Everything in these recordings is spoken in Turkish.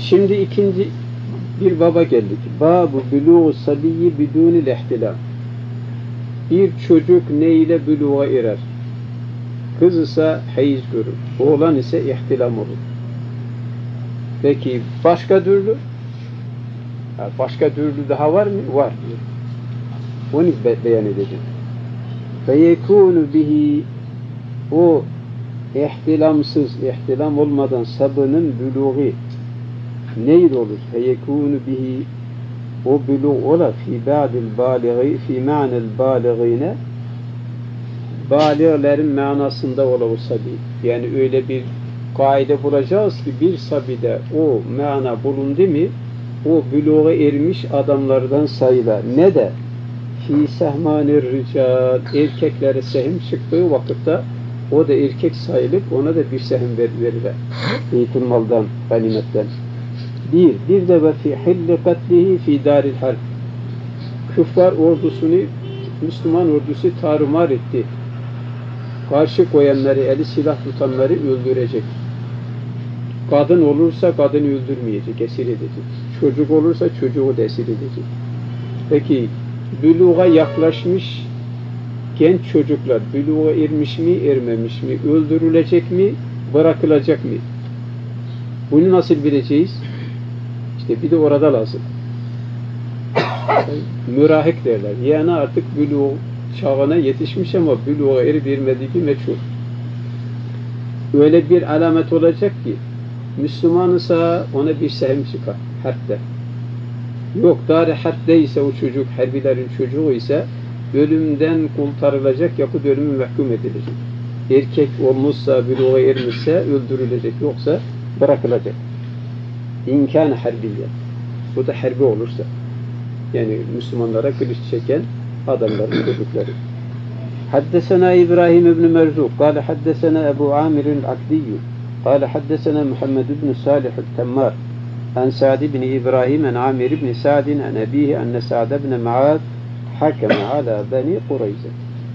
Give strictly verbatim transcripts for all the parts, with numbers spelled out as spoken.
Şimdi ikinci bir baba geldik. Babu buluğu sabiyyi bidûnil ihtilam. Bir çocuk ne ile buluğa erer? Kız ise heyiz görür. Oğlan ise ihtilam olur. Peki başka türlü? Başka türlü daha var mı? Var. Onu be beyan edeceğim. Feyekûnü bihi, o ihtilamsız, ihtilam olmadan sabının buluğu neydi olur? Feyekûnü bihi, o buluğ ola fi ba'dil bâliği, fi ma'nel bâliğine, bâliğlerin manasında ola o sabi. Yani öyle bir kaide bulacağız ki bir sabide o mana bulundu mu, o buluğa ermiş adamlardan sayıla. Ne de? Fî sehmânir rical, erkeklere sehim çıktığı vakitte o da erkek sayılıp ona da bir sehim verilir. Beytül maldan, ganimetten. Bir, bir de ve fî hilli katlihi fî dâril harp. Küffar ordusunu, Müslüman ordusu tarumar etti. Karşı koyanları, eli silah tutanları öldürecek. Kadın olursa kadını öldürmeyecek, esir edecek. Çocuk olursa çocuğu da esir edecek. Peki, büluğa yaklaşmış genç çocuklar, büluğa ermiş mi, ermemiş mi, öldürülecek mi, bırakılacak mı? Bunu nasıl bileceğiz? İşte bir de orada lazım. Mürahik derler. Yani artık büluğa çağına yetişmiş ama büluğa erip ermediği meçhul. Öyle bir alamet olacak ki, Müslüman ise ona bir sehim çıkar, harpte. Yok, dar-ı harpte ise o çocuk, harbilerin çocuğu ise ölümden kurtarılacak, yapıp ölümü mahkum edilecek. Erkek olmuşsa, büluğa ermişse öldürülecek, yoksa bırakılacak. İmkan harbiye. Bu da harbi olursa. Yani Müslümanlara kılıç çeken adamların çocukları. Haddesena İbrahim ibn Merzuk, kâle haddesena Ebu Amir'in Akdiyyü, kâle haddesena Muhammed ibn Salih el-Temmar, an Sa'd ibn İbrahim, an Amir ibn Sa'din, an Ebihi, enne Sa'd ibn Ma'ad, hakeme ala Beni Kureyze.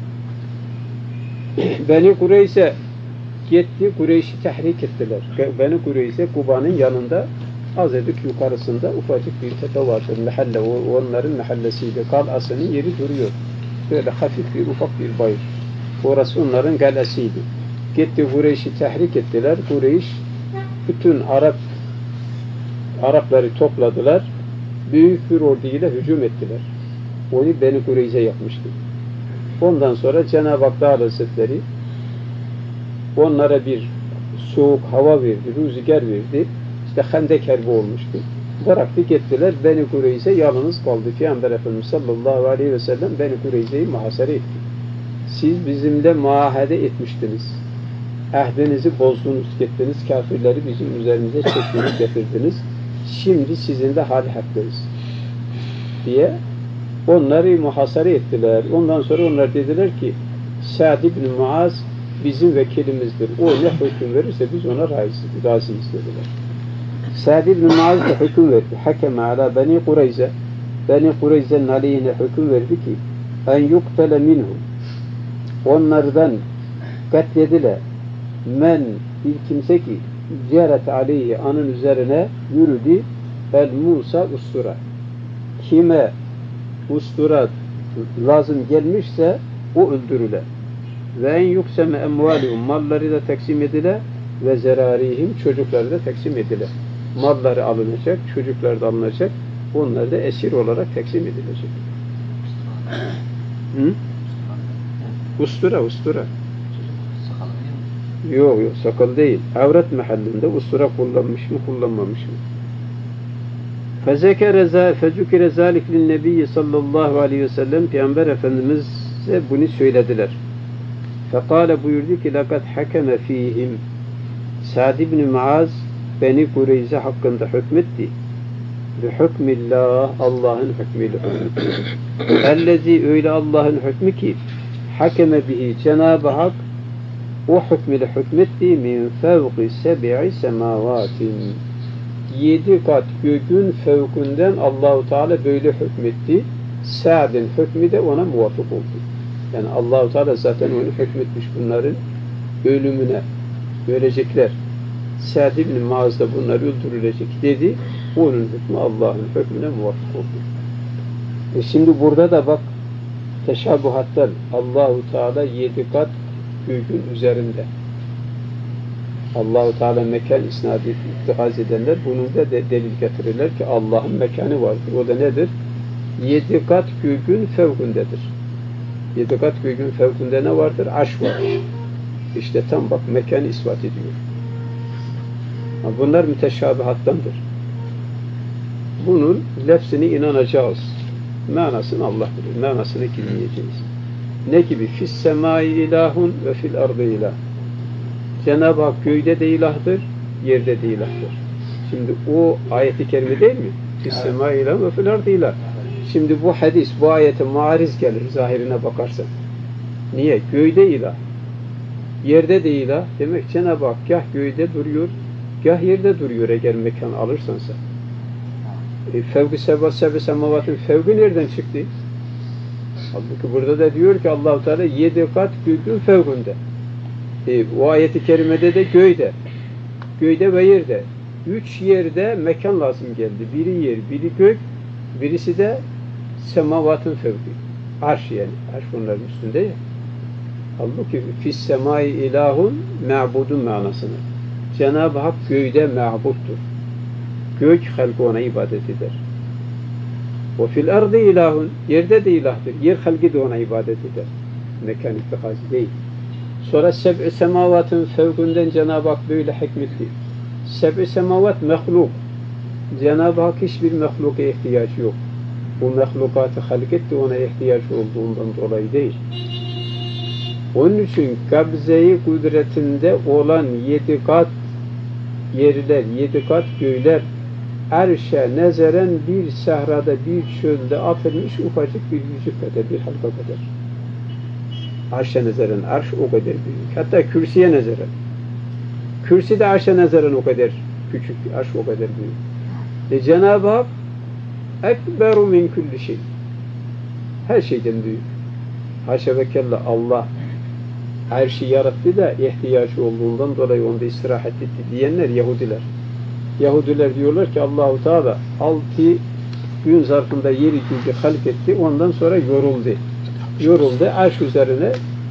Beni Kureyze gitti, Kureyş'i tahrik ettiler. Beni Kureyze, Kuba'nın yanında, azıcık yukarısında ufacık bir tepe vardır. Mahalle, onların mahallesiydi. Kal'asının yeri duruyor. Böyle hafif bir, ufak bir bayır. Orası onların kalesiydi. Gitti Kureyş'i tahrik ettiler. Kureyş bütün Arap Arapları topladılar. Büyük bir orduyla hücum ettiler. Onu Beni Kureyze yapmıştı. Ondan sonra Cenab-ı Hak Teala Hazretleri onlara bir soğuk hava verdi, rüzgar verdi. İşte Hendek Harbi olmuştu. Bıraktı gittiler. Beni Kureyze yalnız kaldı. Peygamber Efendimiz sallallahu aleyhi ve sellem Beni Kureyze'yi muhasere etti. Siz bizimle muahede etmiştiniz. Ahdinizi bozdunuz, gittiniz. Kafirleri bizim üzerimize çektiniz, getirdiniz. Şimdi sizin de hal haklıyız. Diye onları muhasere ettiler. Ondan sonra onlar dediler ki Sa'd ibn Muaz bizim vekilimizdir. O ne hüküm verirse biz ona razıyız, razıyız dediler. Sa'd ibn Muaz da hüküm verdi. Hakeme ala Beni Kureyze. Beni Kureyze'nin aleyhine hüküm verdi ki en yuktele minhum, onlardan katlediler. Men, bir kimse ki ciharet aleyhi, anın üzerine yürüdü. El Musa ustura. Kime ustura lazım gelmişse o öldürüle. Ve en yukseme emvalihum, malları da taksim edile ve zerarihim, çocukları da taksim edile. Malları alınacak, çocuklar da alınacak, onlar da esir olarak taksim edilecek. Hı? Ustura, ustura. Yok yok, sakal değil. Avret mahallinde ustura kullanmış mı, kullanmamış mı? Fezekere zâlik linnebiyyi sallallahu aleyhi ve sellem, Peygamber Efendimiz'e bunu söylediler. Fekale buyurdu ki لَقَدْ حَكَمَ ف۪يهِمْ Sa'd ibn Muaz Beni Kureyze hakkında hükmetti. Bihükmillah, Allah'ın hükmüyle hükmetti. Ellezî, öyle Allah'ın hükmü ki hakeme bihi, Cenab-ı Hak o hükmüyle hükmetti min fevki sebi'i semavatin, yedi kat gökün fevkünden Allah-u Teala böyle hükmetti. Sa'd'in hükmü de ona muvafık oldu. Yani Allah-u Teala zaten onu hükmetmiş bunların ölümüne. Ölecekler. Sa'd ibn Muaz da bunlar öldürülecek dedi. Onun hükmü Allah'ın hükmüne muvafık oldu. E şimdi burada da bak teşabuhattan Allahu Teala yedi kat göğün üzerinde. Allahu Teala mekan isnad ittihaz edenler bunun da de delil getirirler ki Allah'ın mekanı vardır. O da nedir? Yedi kat göğün fevkundedir. Yedi kat göğün fevkünde ne vardır? Arş var. İşte tam bak mekanı ispat ediyor. Bunlar müteşabihattandır. Bunun lefzine inanacağız. Manasını Allah bilir. Manasını bilmeyeceğiz. Ne gibi? Fis semai ilahun ve fil ardı ilah. Cenab-ı Hak göğde de ilahdır, yerde de ilahdır. Şimdi o ayeti kerime değil mi? Fis semai ilahun ve fil ardı ilah. Şimdi bu hadis, bu ayete muariz gelir zahirine bakarsan. Niye? Göğde ilah. Yerde de ilah. Demek Cenab-ı Hak gah göğde duruyor, gah yerde duruyor eğer mekan alırsansa. E, fevki seba sebe semavatın fevki nereden çıktı? Halbuki burada da diyor ki Allah-u Teala yedi kat göğün fevkinde. E, o ayeti kerimede de göğde. Göğde ve yerde. Üç yerde mekan lazım geldi. Biri yer, biri gök, birisi de semavatın fevki. Arş yani. Arş onların üstünde ya. Halbuki fis semai ilahun ma'budun manasını. Cenab-ı Hak göğde ma'buddur. Gök halkı ona ibadet eder. O fil ardı ilahun, yerde de ilahdır. Yer halkı da ona ibadet eder. Mekan ittihazı değil. Sonra seb'i semavatın fevkünden Cenab-ı Hak böyle hikmetli. Seb'i semavat mehluk. Cenab-ı Hak hiçbir mehluka ihtiyacı yok. Bu mehlukatı halk etti, ona ihtiyaç olduğundan dolayı değil. Onun için kabze-i kudretinde olan yedi kat yerler, yedi kat göğler arşa nezeren bir sahrada, bir çölde atılmış ufacık bir yüzük kadar, bir halka kadar. Arşa nezeren, arş o kadar büyük. Hatta kürsüye nezeren. Kürsi de arşa nezeren o kadar küçük, arş o kadar büyük. E Cenab-ı Hak ekberu min kulli şey. Her şeyden büyük. Haşa ve kella Allah arşı yarattı da ihtiyacı olduğundan dolayı onda istirahat etti diyenler Yahudiler. Yahudiler diyorlar ki Allah-u Teala altı gün zarfında yeri göğü halk etti, ondan sonra yoruldu. Yoruldu, arş üzerine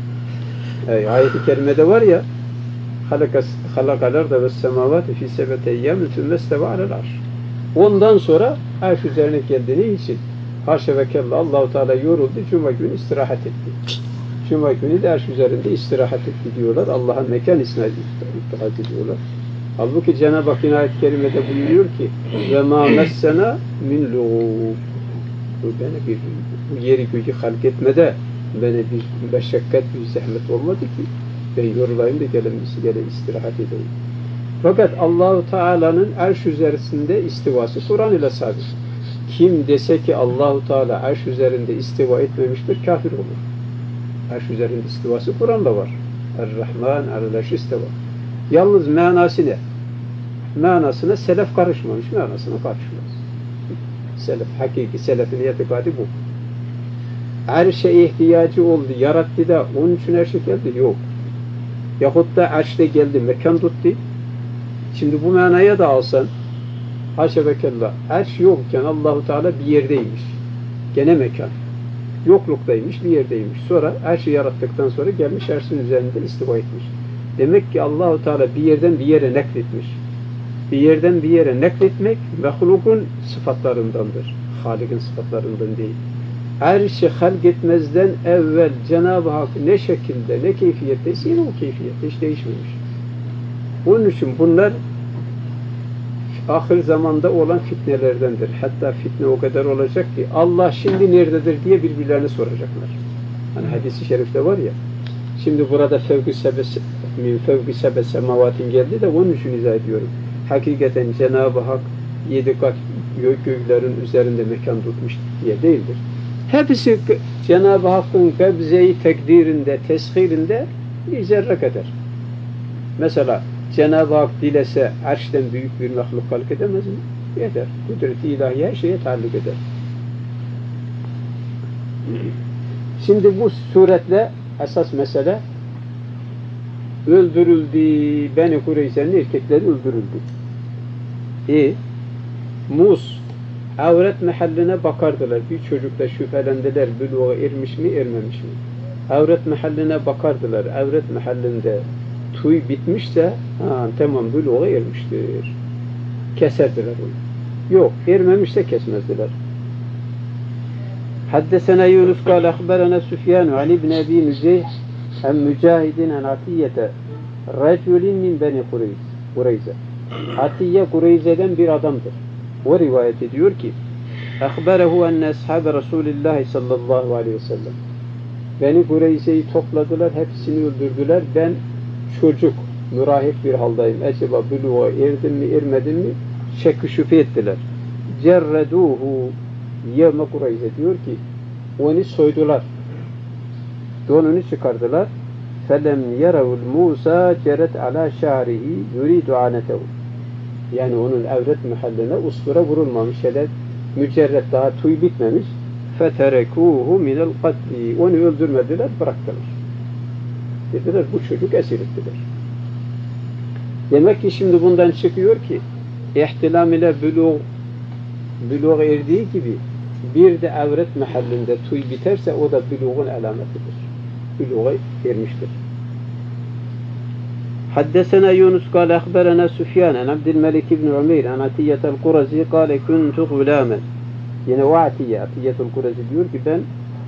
e, ayet-i kerimede var ya halakalar da ve semavati fi sebete eyyâmin sümmesteve alel arş. Ondan sonra arş üzerine geldiği için haşa ve kella Allah-u Teala yoruldu, cuma günü istirahat etti. Cuma günü de arş üzerinde istirahat etti diyorlar. Allah'ın mekan isnadi ittihad ediyorlar. Halbuki Cenab-ı Hak ayet-i kerimede buyuruyor ki ve mâ messena min lûgûb. Bu bana bir bu yeri göğü halk etmede bana bir meşakkat, bir zahmet olmadı ki ben yorulayım da gelemisi gele istirahat edeyim. Fakat Allah-u Teala'nın arş üzerinde istivası Kur'an ile sabit. Kim dese ki Allah-u Teala arş üzerinde istiva etmemiştir kafir olur. Arş üzerinde istivası Kur'an'da var. Er-Rahman al-Arş istiva. Yalnız manası ne? Manasına selef karışmamış, manasına karışmaz. Selef, hakiki selefin itikadi bu. Arşa ihtiyacı oldu, yarattı da onun için arşa geldi, yok. Yahut da arşta geldi, mekan tuttu. Şimdi bu manaya da alsan, haşa ve kella, arş yokken Allah-u Teala bir yerdeymiş. Gene mekan. Yokluktaymış, bir yerdeymiş. Sonra arşı yarattıktan sonra gelmiş arşın üzerinde istiva etmiş. Demek ki Allah-u Teala bir yerden bir yere nakletmiş. Bir yerden bir yere nakletmek mehlukun sıfatlarındandır. Halik'in sıfatlarından değil. Arşı halk etmezden evvel Cenab-ı Hak ne şekilde, ne keyfiyetteyse yine o keyfiyette hiç değişmemiş. Onun için bunlar ahir zamanda olan fitnelerdendir. Hatta fitne o kadar olacak ki Allah şimdi nerededir diye birbirlerine soracaklar. Hani hadis-i şerifte var ya, şimdi burada fevki sebe min fevki sebe semavatin geldi de onun için izah ediyorum. Hakikaten Cenab-ı Hak yedi kat gök göklerin üzerinde mekan tutmuş diye değildir. Hepsi Cenab-ı Hakk'ın kabze-i tekdirinde, teshirinde bir zerre kadar. Mesela Cenab-ı Hak dilese arşten büyük bir mahluk halk edemez mi? Eder. Kudret-i ilahi her şeye taalluk eder. Şimdi bu suretle esas mesele öldürüldü. Beni Kureyze'nin erkekleri öldürüldü. E, Mus avret mahalline bakardılar. Bir çocukta şüphelendiler. Buluğa ermiş mi, ermemiş mi? Avret mahalline bakardılar. Avret mahallinde tuy bitmişse, ha, tamam buluğa ermiştir. Keserdiler onu. Yok, ermemişse kesmezdiler. Haddesena Yunus kâle akberana Süfyanu an ibn Ebi Müceyh en mücahidin en atiyete reculin min beni Kureyze. Atiye Kureyze'den bir adamdır. O rivayet ediyor ki akberehu enne ashabe Resulullah sallallahu aleyhi ve sellem Beni Kureyze'yi topladılar, hepsini öldürdüler. Ben çocuk, mürahip bir haldayım. Acaba buluğa erdim mi, ermedim mi? Şekk-i şüphe ettiler. Cerreduhu yevme Kureyze diyor ki onu soydular. Donunu çıkardılar. Felem yerevul Musa ceret ala şa'rihi yuridu anetehu. Yani onun avret mahalline ustura vurulmamış, hele mücerret daha tuy bitmemiş. Feterekuhu minel katli. Onu öldürmediler, bıraktılar. Dediler bu çocuk esir ettiler. Demek ki şimdi bundan çıkıyor ki ihtilam ile buluğ buluğa erdiği gibi bir de avret mahallinde tuy biterse o da buluğun alametidir. Buluğa ermiştir. Haddesena Yunus kâle akberena Süfyan en Abdülmelik ibn Umeyr en Atiyetel Kurazi kâle kuntu gulâmen. Yine o Atiye, Atiyetel Kurazi diyor ki ben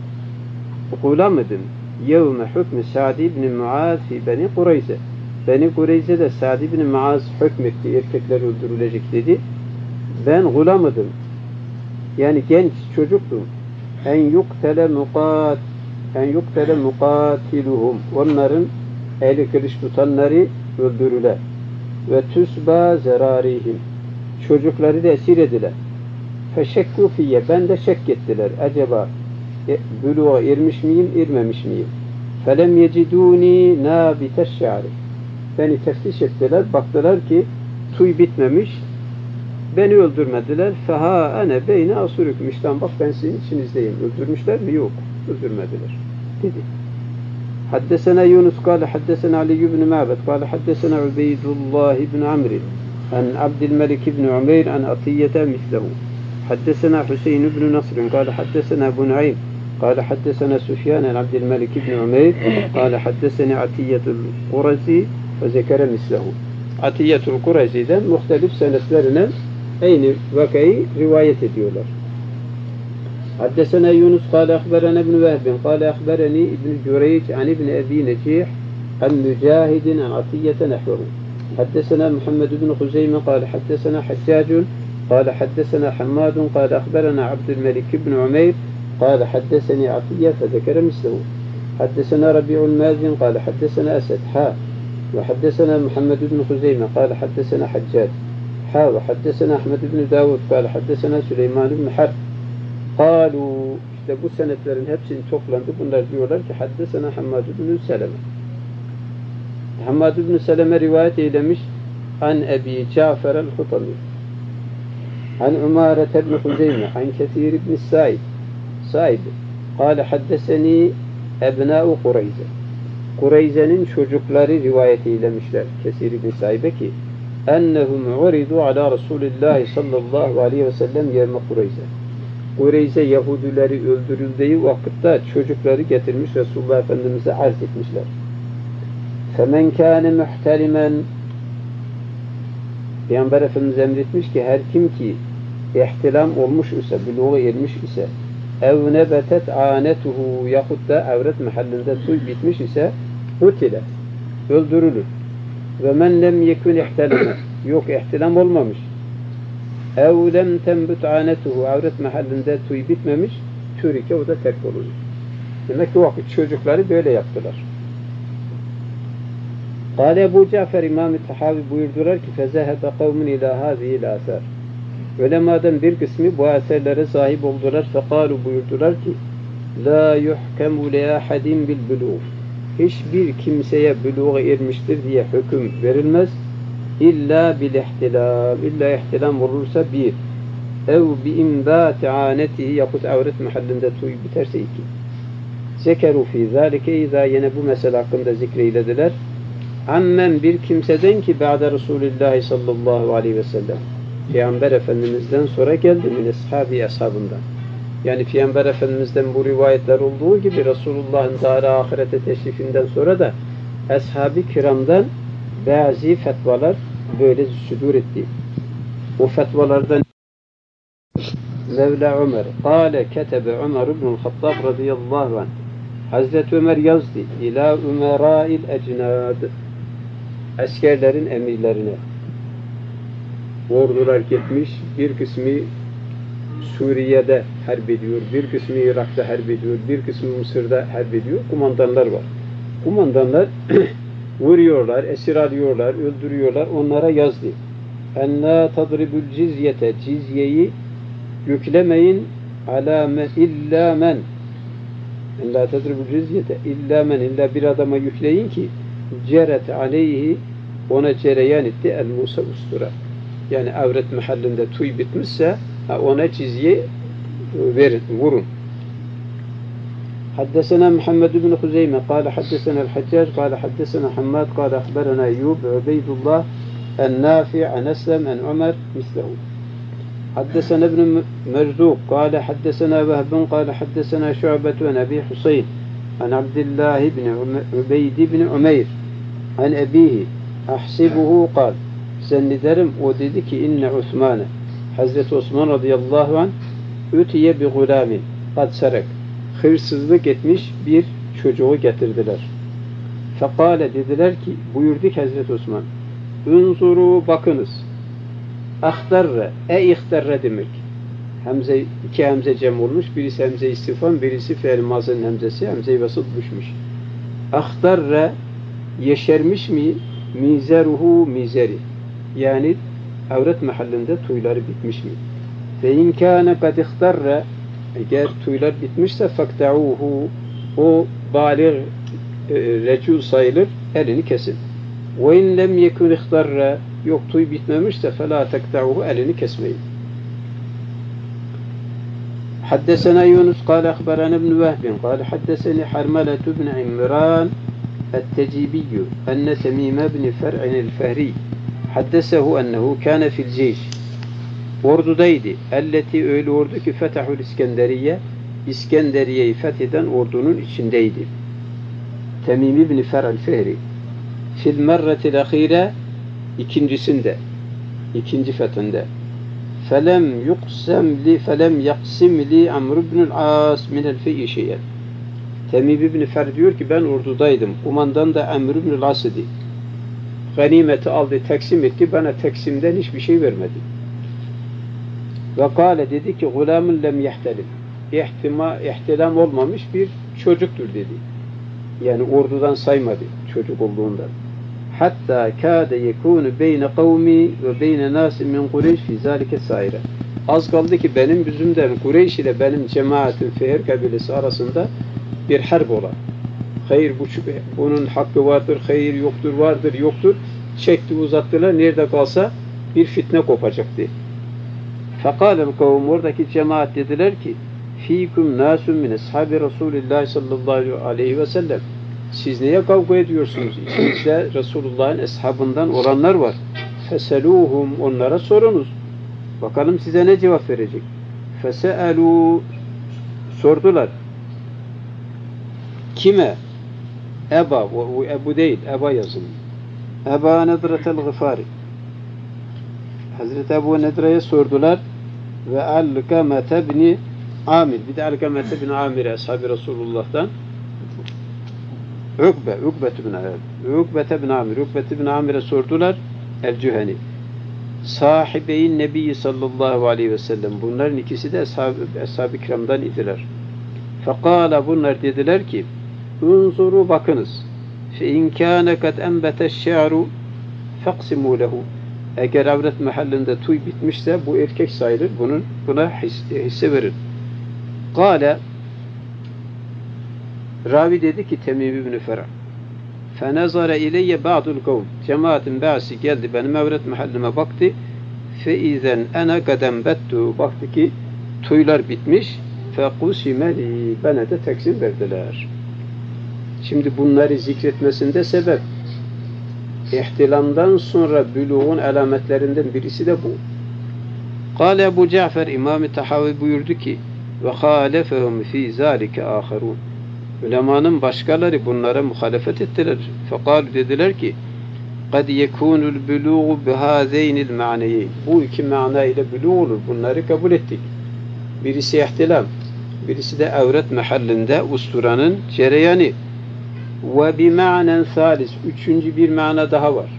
gulam idim. Yevme hükmü Sa'd ibn Muaz fi Beni Kureyze. Beni Kureyze'de Sa'd ibn Muaz hükmetti, erkekler öldürülecek dedi. Ben gulam idim. Yani genç çocuktum. En yuktele mukat en yuktele mukatiluhum. Onların eli kılıç tutanları öldürüler. Ve tüsba zerarihim. Çocukları da esir ediler. Feşekku fiyye. Ben de şek ettiler. Acaba e, buluğa ermiş miyim, ermemiş miyim? Felem yeciduni nâbiteş şa'ri. Beni teftiş ettiler. Baktılar ki tuy bitmemiş. Beni öldürmediler. Feha ene beyne asurüküm. İşte bak ben sizin içinizdeyim. Öldürmüşler mi? Yok. Öldürmediler. Dedi. Haddesena Yunus kâle haddesena Ali ibn Ma'bed kâle haddesena Ubeydullah ibn Amr en Abdülmelik ibn Umeyr en Atiyete mislehu. Haddesena Hüseyin ibn Nasr kâle haddesena Ebu Nuaym kâle haddesena Süfyan en Abdülmelik ibn Umeyr kâle haddesena Atiyetul Kurazi ve zekere mislehu. Atiyetul Kurazi'den muhtelif senetlerine aynı vakayı rivayet ediyorlar. Haddesena Yunus kâle akberena ibn Vehbin kâle akbereni ibn Cüreyc an ibn Ebi Necih an Mücahidin an Atiyete nehvehu. Haddesena Muhammed ibn Huzeyme kâle haddesena Haccacun kâle haddesena Hammadun kâle akberena Abdülmelik ibn Umeyr kâle haddeseni Atiye fezekere mislehu. Haddesena Rabi'ul Mazin kâle haddesena Esed ha ve haddesena Muhammed ibn Huzeyme kâle haddesena Haccac ha ve haddesena Ahmed ibn Davud kâle haddesena Süleyman ibn Harb. Kalu, işte bu senetlerin hepsini toplandı. Bunlar diyorlar ki haddesena Hammad ibn Seleme. Hammad ibn Seleme rivayet eylemiş an Ebi Cafer el-Hutami an Umaret ibn Huzeyme an Kethir ibn Said Said kâle haddeseni ebnâ'u Kureyze. Kureyze'nin çocukları rivayet eylemişler Kethir ibn Said'e ki ennehum uridu ala Resulillahi sallallahu aleyhi ve sellem yevme Kureyze. Kureyze Yahudileri öldürüldüğü vakitte çocukları getirmiş Resulullah Efendimiz'e arz etmişler. فَمَنْ كَانَ مُحْتَلِمًا Peygamber Efendimiz emretmiş ki her kim ki ihtilam olmuş ise, buluğa ermiş ise ev nebetet anetuhu yahut da avret mahallinde tuy bitmiş ise hutile, öldürülür. Ve men lem yekun ihtelime yok ihtilam olmamış. اَوْ لَمْ تَنْبُتْ عَانَتُهُ avret mahallinde tuy bitmemiş, türike o da terk olur. Demek ki o vakit çocukları böyle yaptılar. Kâle Ebu Cafer İmam-ı Tahavi buyurdular ki فَزَهَبَ قَوْمٌ اِلٰى هَذِهِ الْآثَارِ Ulemadan bir kısmı bu eserlere sahip oldular. فَقَالُوا buyurdular ki لَا يُحْكَمُ لِيَاحَدٍ بِالْبُلُوغِ Hiçbir kimseye buluğa ermiştir diye hüküm verilmez. İlla bil ihtilam. İlla ihtilam olursa bir. Ev bi imdâti ânetihi yahut avret mahallinde tuy biterse iki. Zekeru fî zâlike izâ yine bu mesele hakkında zikreylediler. Ammen bir kimseden ki ba'de Resulullah sallallahu aleyhi ve sellem. Peygamber Efendimiz'den sonra geldi min ashabi ashabından. Yani Peygamber Efendimiz'den bu rivayetler olduğu gibi Resulullah'ın dar-ı ahirete teşrifinden sonra da ashab-ı kiramdan bazı fetvalar böyle südur etti. O fetvalardan Mevla Ömer kâle ketebe Ömer ibn-i Hattab radıyallahu anh Hazreti Ömer yazdı ila umerâil ecnâd askerlerin emirlerine. Ordular gitmiş, bir kısmı Suriye'de harp ediyor, bir kısmı Irak'ta harp ediyor, bir kısmı Mısır'da harp ediyor. Kumandanlar var. Kumandanlar vuruyorlar, esir alıyorlar, öldürüyorlar. Onlara yazdı. En la tadribul cizyete, cizyeyi yüklemeyin ala men illa men. En la tadribul cizyete illa men, illa bir adama yükleyin ki ceret aleyhi, ona cereyan etti el musa ustura. Yani avret mahallinde tuy bitmişse ona cizye verin, vurun. حدثنا محمد بن خزيمة قال حدثنا الحجاج قال حدثنا حماد قال أخبرنا أيوب عبيد الله النافع عن أسلم عن عمر مثله. حدثنا ابن مرزوق قال حدثنا وهب قال حدثنا شعبة عن أبي حسين عن عبد الله بن عبيد بن عمير عن أبيه أحسبه قال zannederim o dedi ki inne Osman'ı Hazreti Osman radıyallahu anh öteye bir gulamin kad sarak hırsızlık etmiş bir çocuğu getirdiler. Fekale dediler ki buyurdu ki Hazreti Osman unzuru bakınız ahtarre e ihtarre demek. Hemze, iki hemze cem olmuş. Birisi hemze istifam, birisi fiil mazının hemzesi. Hemze-i vasıt düşmüş. Ahtarre yeşermiş mi mizeruhu mizeri. Yani avret mahallinde tuyları bitmiş mi? Fe in kâne kad ihtarre eğer tuylar bitmişse fakta'uhu o bâlir e, recul sayılır, elini kesin. Ve in lem yekun ihtarre yok tuy bitmemişse felâ tekta'uhu elini kesmeyin. حدثنا يونس قال أخبرنا ابن وهب قال حدثني حرملة بن عمران التجيبي أن تميم بن فرع الفهري حدثه أنه كان في الجيش ordudaydı. Elleti öyle ordu ki fetahul İskenderiye İskenderiye'yi fetheden ordunun içindeydi. Temim ibn Fer'al Fehri fil merretil ahire ikincisinde ikinci fethinde felem yuqsem li felem yaqsim li Amr ibn al-As min el-fi'i şey'en. Temim ibn Fer diyor ki ben ordudaydım. Kumandan da Amr ibn al-As idi. Ganimeti aldı, teksim etti. Bana teksimden hiçbir şey vermedi. Ve kâle dedi ki gulâmun lem yehtelim. İhtima, ihtilam olmamış bir çocuktur dedi. Yani ordudan saymadı çocuk olduğundan. Hatta kâde yekûnü beyne kavmi ve beyne nâsi min Kureyş fî zâlike sâire. Az kaldı ki benim yüzümden Kureyş ile benim cemaatim Fehr kabilesi arasında bir harp ola. Hayır bu, bunun hakkı vardır, hayır yoktur, vardır, yoktur. Çekti uzattılar. Nerede kalsa bir fitne kopacaktı. Fekâlel kavm oradaki cemaat dediler ki fîkum nâsum min ashabi Resulillah sallallahu aleyhi ve sellem. Siz neye kavga ediyorsunuz? İçinizde Resulullah'ın eshabından olanlar var. Feselûhum onlara sorunuz. Bakalım size ne cevap verecek? Fese'elû sordular. Kime? Eba, o Ebu değil, Eba yazın. Eba Nedretel Gıfari. Hazreti Ebu Nedre'ye sordular ve Alkamete ibn Amir. Bir de Alkamete ibn Amir ashab-ı Resulullah'tan Ukbe, Ukbe ibn Amir. Ukbe ibn Amir, Ukbe ibn Amir'e sordular El-Cüheni. Sahibeyn Nebi sallallahu aleyhi ve sellem. Bunların ikisi de ashab-ı ashab kiramdan idiler. Fekala bunlar dediler ki unzuru bakınız. Fe in kâne kad enbeteş şe'ru feqsimû lehu. Eğer avret mahallinde tuy bitmişse bu erkek sayılır. Bunun buna hisse, hisse verin. Kâle ravi dedi ki Temim ibn Fer'a fenezara ileyye ba'dul kavm. Cemaatin bazısı geldi benim avret mahallime baktı. Fe izen ene kadem bettu. Baktı ki tuylar bitmiş. Fe kusimeli. Bana da teksim verdiler. Şimdi bunları zikretmesinde sebep İhtilamdan sonra büluğun alametlerinden birisi de bu. Kâle Ebu Cafer İmam-ı Tahavi buyurdu ki ve hâlefehum fî zâlike âherûn. Ulemanın başkaları bunlara muhalefet ettiler. Fekâlu dediler ki قَدْ يَكُونُ الْبُلُوغُ بِهَذَيْنِ الْمَعْنَيَيْنِ. Bu iki mana ile buluğ olur. Bunları kabul ettik. Birisi ihtilam, birisi de evret mahallinde usturanın cereyanı. Ve bima'nen salis. Üçüncü bir mana daha var.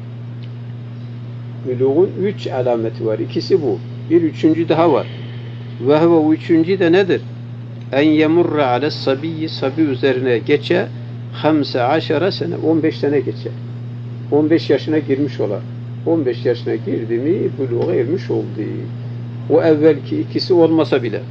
Buluğun üç alameti var. İkisi bu. Bir üçüncü daha var. Ve huve üçüncü de nedir? En yemurra ales sabiyyi, sabi üzerine geçe hamse aşara sene, on beş sene geçe. on beş yaşına girmiş olan. on beş yaşına girdi mi buluğa ermiş oldu. O evvelki ikisi olmasa bile.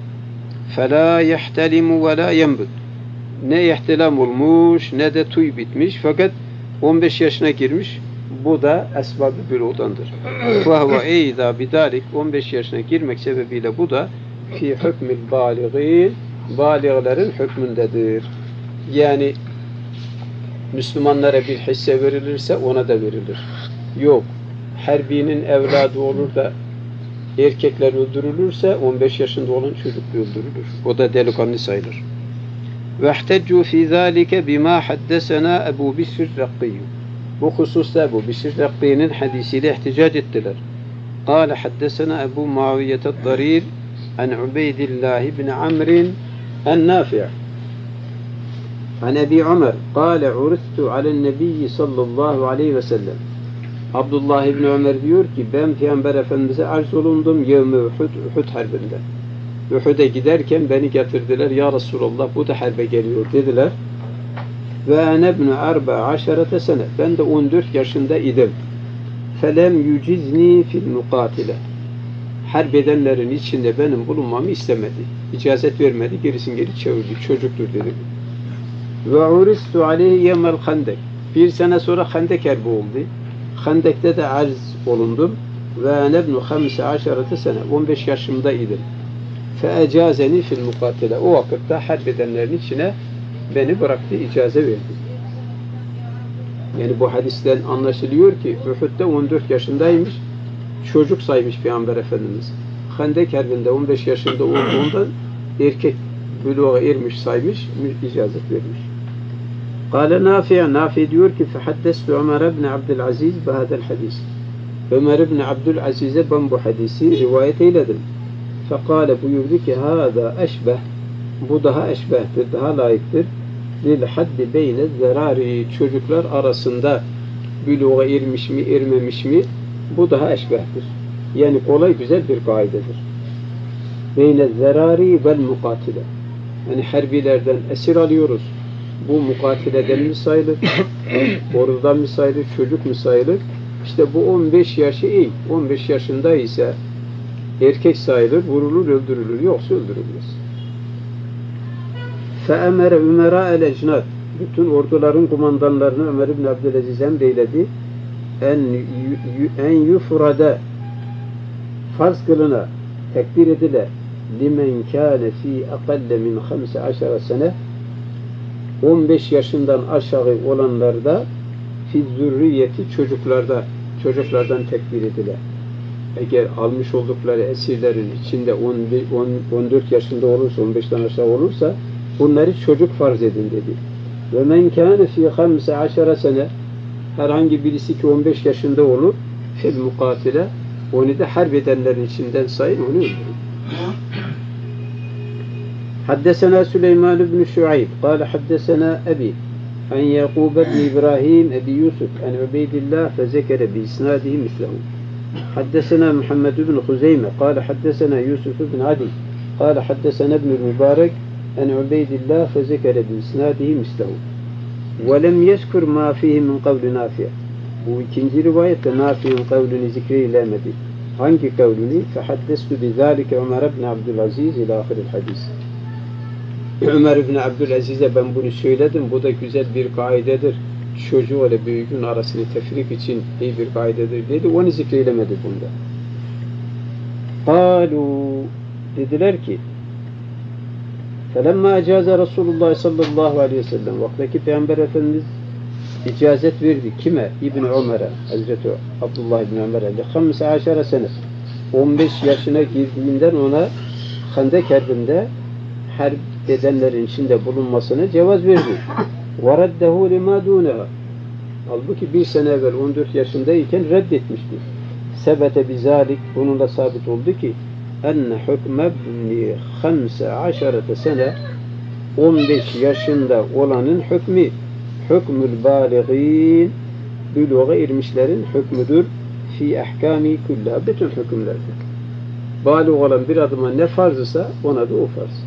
فَلَا يَحْتَلِمُ وَلَا يَنْبُتُ. Ne ihtilam olmuş ne de tuy bitmiş fakat on beş yaşına girmiş. Bu da esbab-ı buluğdandır. فَهُوَ اَيْذَا بِدَالِكَ. on beş yaşına girmek sebebiyle bu da fi hükmül bâligîn, bâliglerin hükmündedir. Yani Müslümanlara bir hisse verilirse ona da verilir. Yok, harbinin evladı olur da erkekler öldürülürse on beş yaşında olan çocuk öldürülür. O da delikanlı sayılır. وَاحْتَجُّوا فِي ذَٰلِكَ بِمَا حَدَّسَنَا Ebu Bisr Rakkiyyü. Bu hususta Ebu Bisr Rakkiyy'nin hadisiyle ihticac ettiler. قال حدثنا أبو معاوية الضرير عن عبيد الله بن عمرو النافع عن أبي عمر قال عرضت على النبي صلى الله عليه وسلم. Abdullah İbni Ömer diyor ki ben Peygamber Efendimiz'e arz olundum yevme Uhud, Uhud harbinde. Uhud'a giderken beni getirdiler. Ya Resulallah bu da harbe geliyor dediler. Ve ene ibn arba aşerete sene. Ben de on dört yaşında idim. Felem yücizni fil mukatile. Harp edenlerin içinde benim bulunmamı istemedi. İcazet vermedi. Gerisini geri çevirdi. Çocuktur dedi. Ve uristu aleyhi yemel handek. Bir sene sonra Handek harbi oldu. Handek'te de arz olundum. Ve ene ibn hamse aşerete sene. on beş yaşımdaydım. Fe ecazeni fil mukatile. O vakitte harp edenlerin içine beni bıraktı, icaze verdi. Yani bu hadisten anlaşılıyor ki Uhud'da on dört yaşındaymış, çocuk saymış Peygamber Efendimiz. Handek Harbi'nde on beş yaşında olduğundan erkek buluğa ermiş saymış, icazet vermiş. Kale Nafi' Nafi diyor ki fehaddestu Ömer ibn Abdülaziz bihadel hadis. Ömer ibn Abdülaziz'e ben bu hadisi rivayet eyledim. Fekale buyurdu ki hâzâ eşbeh, bu daha eşbehtir, daha layıktır. Lil haddi beyne zerari, çocuklar arasında buluğa ermiş mi ermemiş mi bu daha eşbehtir. Yani kolay güzel bir kaidedir. Beyne zerari vel mukatile. Yani harbilerden esir alıyoruz. Bu mukatileden mi sayılır? Ordudan mı sayılır? Çocuk mu sayılır? İşte bu on beş yaşı iyi. on beş yaşında ise erkek sayılır, vurulur, öldürülür. Yoksa öldürülmez. فَاَمَرَ اُمَرَا el-ecnad. Bütün orduların kumandanlarını Ömer ibn Abdülaziz emreyledi. En, en yufrada farz kılına, tekbir edile limen kâne fî akalle min hamse aşara sene on beş yaşından aşağı olanlarda fi zürriyeti çocuklarda çocuklardan tekbir edile. Eğer almış oldukları esirlerin içinde on dört yaşında olursa, on beşten aşağı olursa bunları çocuk farz edin dedi. Ve men kâne fî hamse aşara sene, herhangi birisi ki on beş yaşında olur, fil mukatile, onu da harp edenlerin içinden sayın, onu öldürün. Haddesena Süleyman ibn Şuayb, kâle haddesena Ebi, an Yakub ibn İbrahim, Ebi Yusuf, an Ubeydillah, fezekere bi isnadihi mislehu. Haddesena Muhammed ibn Huzeyme, kâle haddesena Yusuf ibn Adi, kâle haddesena ibn Mübarek, en Ubeydillah fezekere bi isnadihi mislehu. Ve lem yezkur ma fihi min kavli Nafi'. Bu ikinci rivayette Nafi'nin kavlini zikreylemedi. Hangi kavlini? Fehaddestu bi zâlike Ömer ibn Abdülaziz ila ahiril hadis. Ömer ibn Abdülaziz'e ben bunu söyledim. Bu da güzel bir kaidedir. Çocuğu ile büyüğün arasını tefrik için iyi bir kaidedir dedi. Onu zikreylemedi bunda. Kalu, dediler ki فَلَمَّا اَجَازَ Resulullah sallallahu aleyhi ve sellem, vaktaki Peygamber Efendimiz icazet verdi. Kime? İbn Ömer'e. Hazreti Abdullah İbn Ömer'e. Hamse aşara sene. on beş yaşına girdiğinden ona Hendek Harbi'nde harp edenlerin içinde bulunmasına cevaz verdi. وَرَدَّهُ لِمَا دُونَهَا Halbuki bir sene evvel on dört yaşındayken reddetmişti. Sebete bizalik bununla sabit oldu ki enne hükme bni hamse aşarete sene on beş yaşında olanın hükmü hükmül bâligîn büluğa ermişlerin hükmüdür fi ahkâmi kullâ bütün hükümlerde. Bâlig olan bir adıma ne farz ise ona da o farz.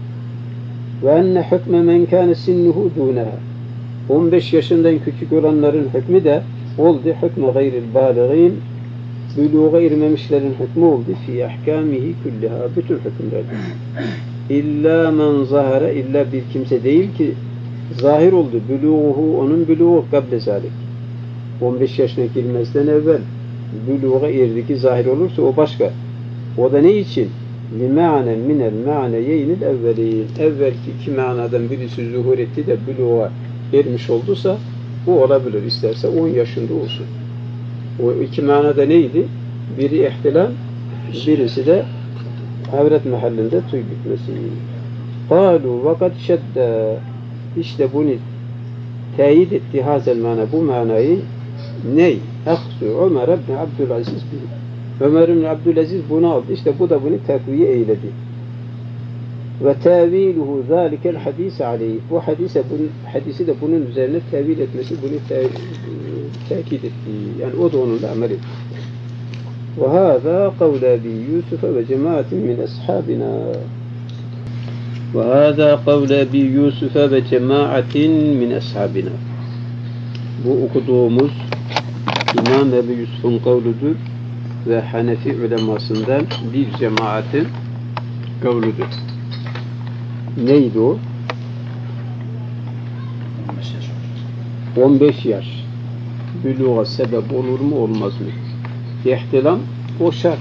Ve enne hükme men kâne sinnuhu dûneha on beş yaşından küçük olanların hükmü de oldu hükme gayril bâligîn büluğa ermemişlerin hükmü oldu fi ahkâmihi kullâ bütün hükümlerde. İlla men zahara illa bir kimse değil ki zahir oldu. Buluğuhu onun buluğu kable zalik. on beş yaşına girmezden evvel buluğa erdi ki zahir olursa o başka. O da ne için? Lima'nen minel ma'neyeynil evvelin. Evvelki iki manadan birisi zuhur etti de buluğa ermiş olduysa o olabilir. İsterse on yaşında olsun. O iki manada neydi? Biri ihtilam, birisi de avret mahallinde tüy bitmesi. Kalu vakat şedde işte bunu teyit etti hazel mana bu manayı ney? Ahsu Ömer ibn Abdülaziz bilir. Ömer ibn Abdülaziz bunu aldı. İşte bu da bunu takviye eyledi. Ve teviluhu zalikel hadis aleyh. Bu hadise bunun hadisi de bunun üzerine tevil etmesi bunu te tekit etti. Yani o da onunla amel etti. Ve hâzâ kavle bi Yusuf ve cemaatin min ashabina. Ve hâzâ kavle bi Yusuf ve cemaatin min ashabina. Bu okuduğumuz İmam Ebu Yusuf'un kavludur ve Hanefi ulemasından bir cemaatin kavludur. Neydi o? on beş yaş. Büluğa sebep olur mu olmaz mı? İhtilam o şart.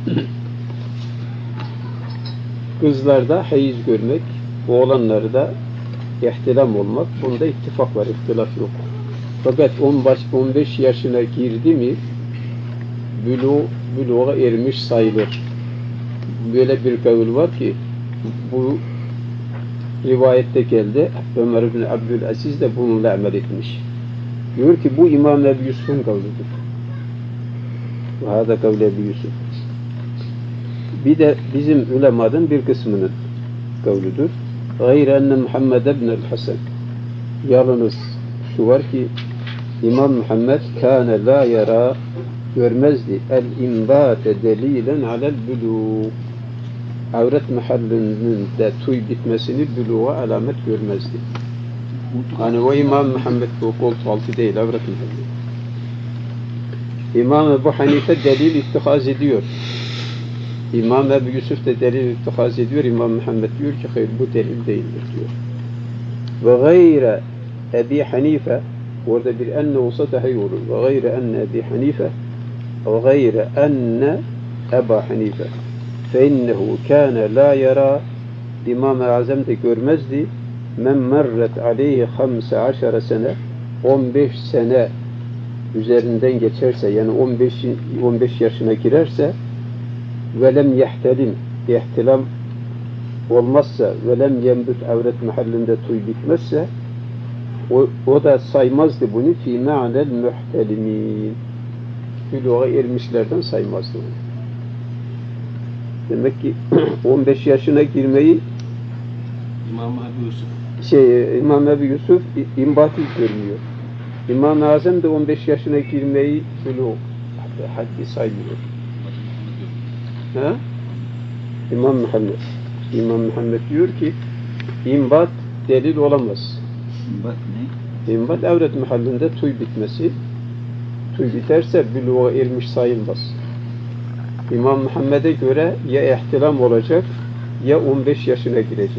Kızlarda hayiz görmek, oğlanlarda ihtilam olmak, bunda ittifak var, ihtilaf yok. Fakat on beş yaşına girdi mi bülu, büluğa ermiş sayılır. Böyle bir kavil var ki bu rivayette geldi. Ömer ibn Abdülaziz de bununla amel etmiş. Diyor ki bu İmam Ebu Yusuf'un kavlidir. Bu hâda kavli Ebu Yusuf. Bir de bizim ulemadan bir kısmının kavludur. Gayre enne Muhammed ibn el-Hasan. Yalnız şu var ki İmam Muhammed kâne la yara görmezdi el-imbâte delilen alel bülû. Avret mahallinde tüy bitmesini buluğa alamet görmezdi. Yani o İmam Muhammed bu koltuğu altı değil, avret mahalli. İmam Ebu Hanife delil ittihaz ediyor. İmam Ebu Yusuf da delil ittihaz ediyor. İmam Muhammed diyor ki hayır bu delil değildir diyor. Ve gayre Ebi Hanife orada bir enne olsa daha iyi olur. Ve gayre enne Ebi Hanife ve gayre enne Eba Hanife فَاِنَّهُ كَانَ لَا يَرَى İmam-ı Azam da görmezdi men merret aleyhi hamse aşara sene on beş sene üzerinden geçerse yani on beş on beş yaşına girerse ve lem yehtelim ihtilam olmazsa ve lem yembut avret mahallinde tüy bitmezse o, o da saymazdı bunu fi ma'nel muhtelimin büluğa ermişlerden saymazdı onu. Demek ki on beş yaşına girmeyi İmam Ebu Yusuf şey İmam Ebu Yusuf imbatı görmüyor. İmam-ı Azam da on beş yaşına girmeyi buluğ haddi saymıyor. Ha? İmam Muhammed. İmam Muhammed diyor ki imbat delil olamaz. İmbat ne? İmbat avret mahallinde tüy bitmesi. Tüy biterse buluğa ermiş sayılmaz. İmam Muhammed'e göre ya ihtilam olacak ya on beş yaşına girecek.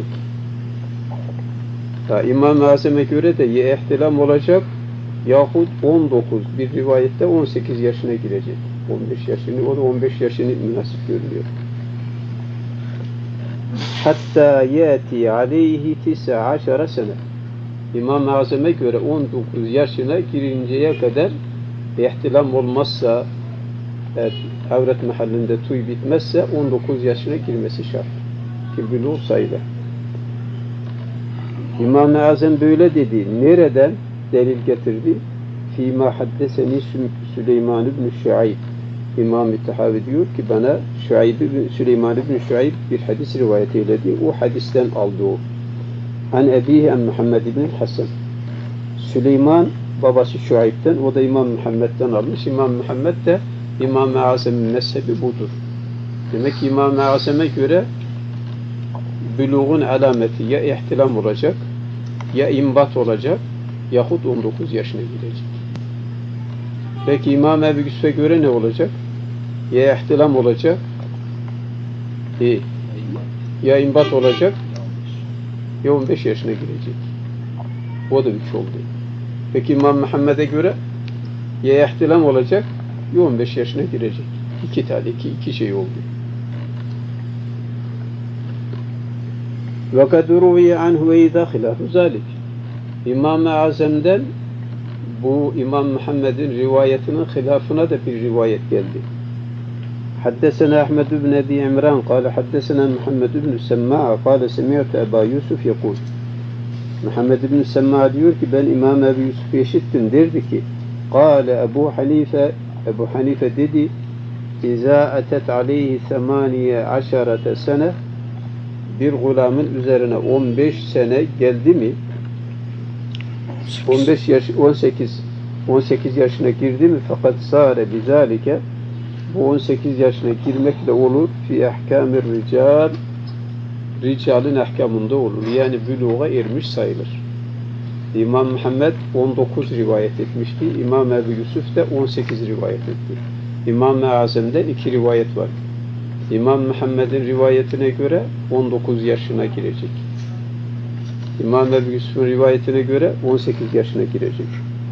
Ha, İmam-ı Azam'a göre de ya ihtilam olacak yahut on dokuz bir rivayette on sekiz yaşına girecek. on beş yaşını, o da on beş yaşını münasip görülüyor. Hatta yati aleyhi tis'a aşara sene. İmam-ı Azam'a göre on dokuz yaşına girinceye kadar ihtilam olmazsa, evet, avret mahallinde tuy bitmezse on dokuz yaşına girmesi şart. Ki buluğ sayılır. İmam-ı Azam böyle dedi. Nereden delil getirdi? Fîmâ haddeseni Süleyman ibn Şuayb. İmam-ı Tahavi diyor ki bana Şuayb, Süleyman ibn Şuayb bir hadis rivayet eyledi. O hadisten aldı o. An ebihi en Muhammed ibn Hasan. Süleyman babası Şuayb'den, o da İmam Muhammed'den almış. İmam Muhammed de İmam-ı Azam'ın mezhebi budur. Demek ki İmam-ı Azam'a göre buluğun alameti ya ihtilam olacak, ya imbat olacak, yahut on dokuz yaşına girecek. Peki İmam Ebu Yusuf'a göre ne olacak? Ya ihtilam olacak, e, ya imbat olacak, ya on beş yaşına girecek. O da üç oldu. Peki İmam Muhammed'e göre ya ihtilam olacak, ya on beş yaşına girecek. İki tane, iki, iki şey oldu. وَقَدْ رُوِيَ عَنْهُ وَاِذَا خِلَافُ ذَٰلِكِ İmam-ı Azam'den bu İmam Muhammed'in rivayetinin hilafına da bir rivayet geldi. حدثنا أحمد بن أبي عمران قال حدثنا محمد بن السماع قال سمعت أبا يوسف يقول Muhammed ibn Semma diyor ki ben İmam Ebu Yusuf'u işittim, derdi ki قال Ebu Hanife Ebu Hanife dedi İza etet aleyhi semaniye aşarete sene bir gulamın üzerine on beş sene geldi mi on beş yaş on sekiz on sekiz yaşına girdi mi fakat sare bizalike bu on sekiz yaşına girmekle olur fi ahkamir rical ricalin ahkamında olur. Yani büluğa ermiş sayılır. İmam Muhammed on dokuz rivayet etmişti. İmam Ebu Yusuf da on sekiz rivayet etti. İmam-ı Azam'da iki rivayet var. İmam Muhammed'in rivayetine göre on dokuz yaşına girecek. İmam Ebu Yusuf'un rivayetine göre on sekiz yaşına girecek.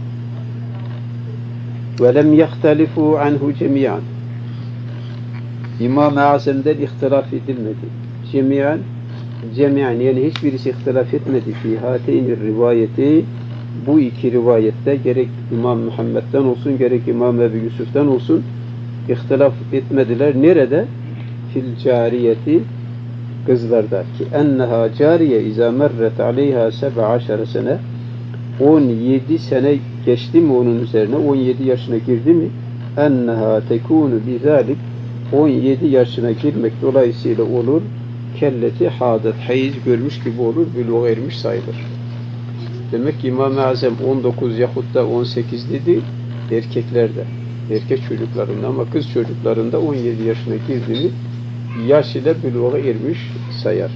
وَلَمْ يَخْتَلِفُوا عَنْهُ جَمِيعًا İmam-ı Azam'dan ihtilaf edilmedi. Cemiyen, cemiyen yani hiçbirisi ihtilaf etmedi. Fi hateynir rivayeti bu iki rivayette gerek İmam Muhammed'den olsun gerek İmam Ebu Yusuf'tan olsun ihtilaf etmediler. Nerede? Fil cariyeti kızlarda ki enneha cariye izâ merret aleyha seb'a aşere sene on yedi sene geçti mi onun üzerine on yedi yaşına girdi mi enneha tekûnu bizâlik on yedi yaşına girmek dolayısıyla olur kelleti hadet hayiz görmüş gibi olur buluğa ermiş sayılır. Demek ki İmam-ı Azam on dokuz yahut da on sekiz dedi erkeklerde erkek çocuklarında ama kız çocuklarında on yedi yaşına girdi mi yaş ile buluğa ermiş sayar.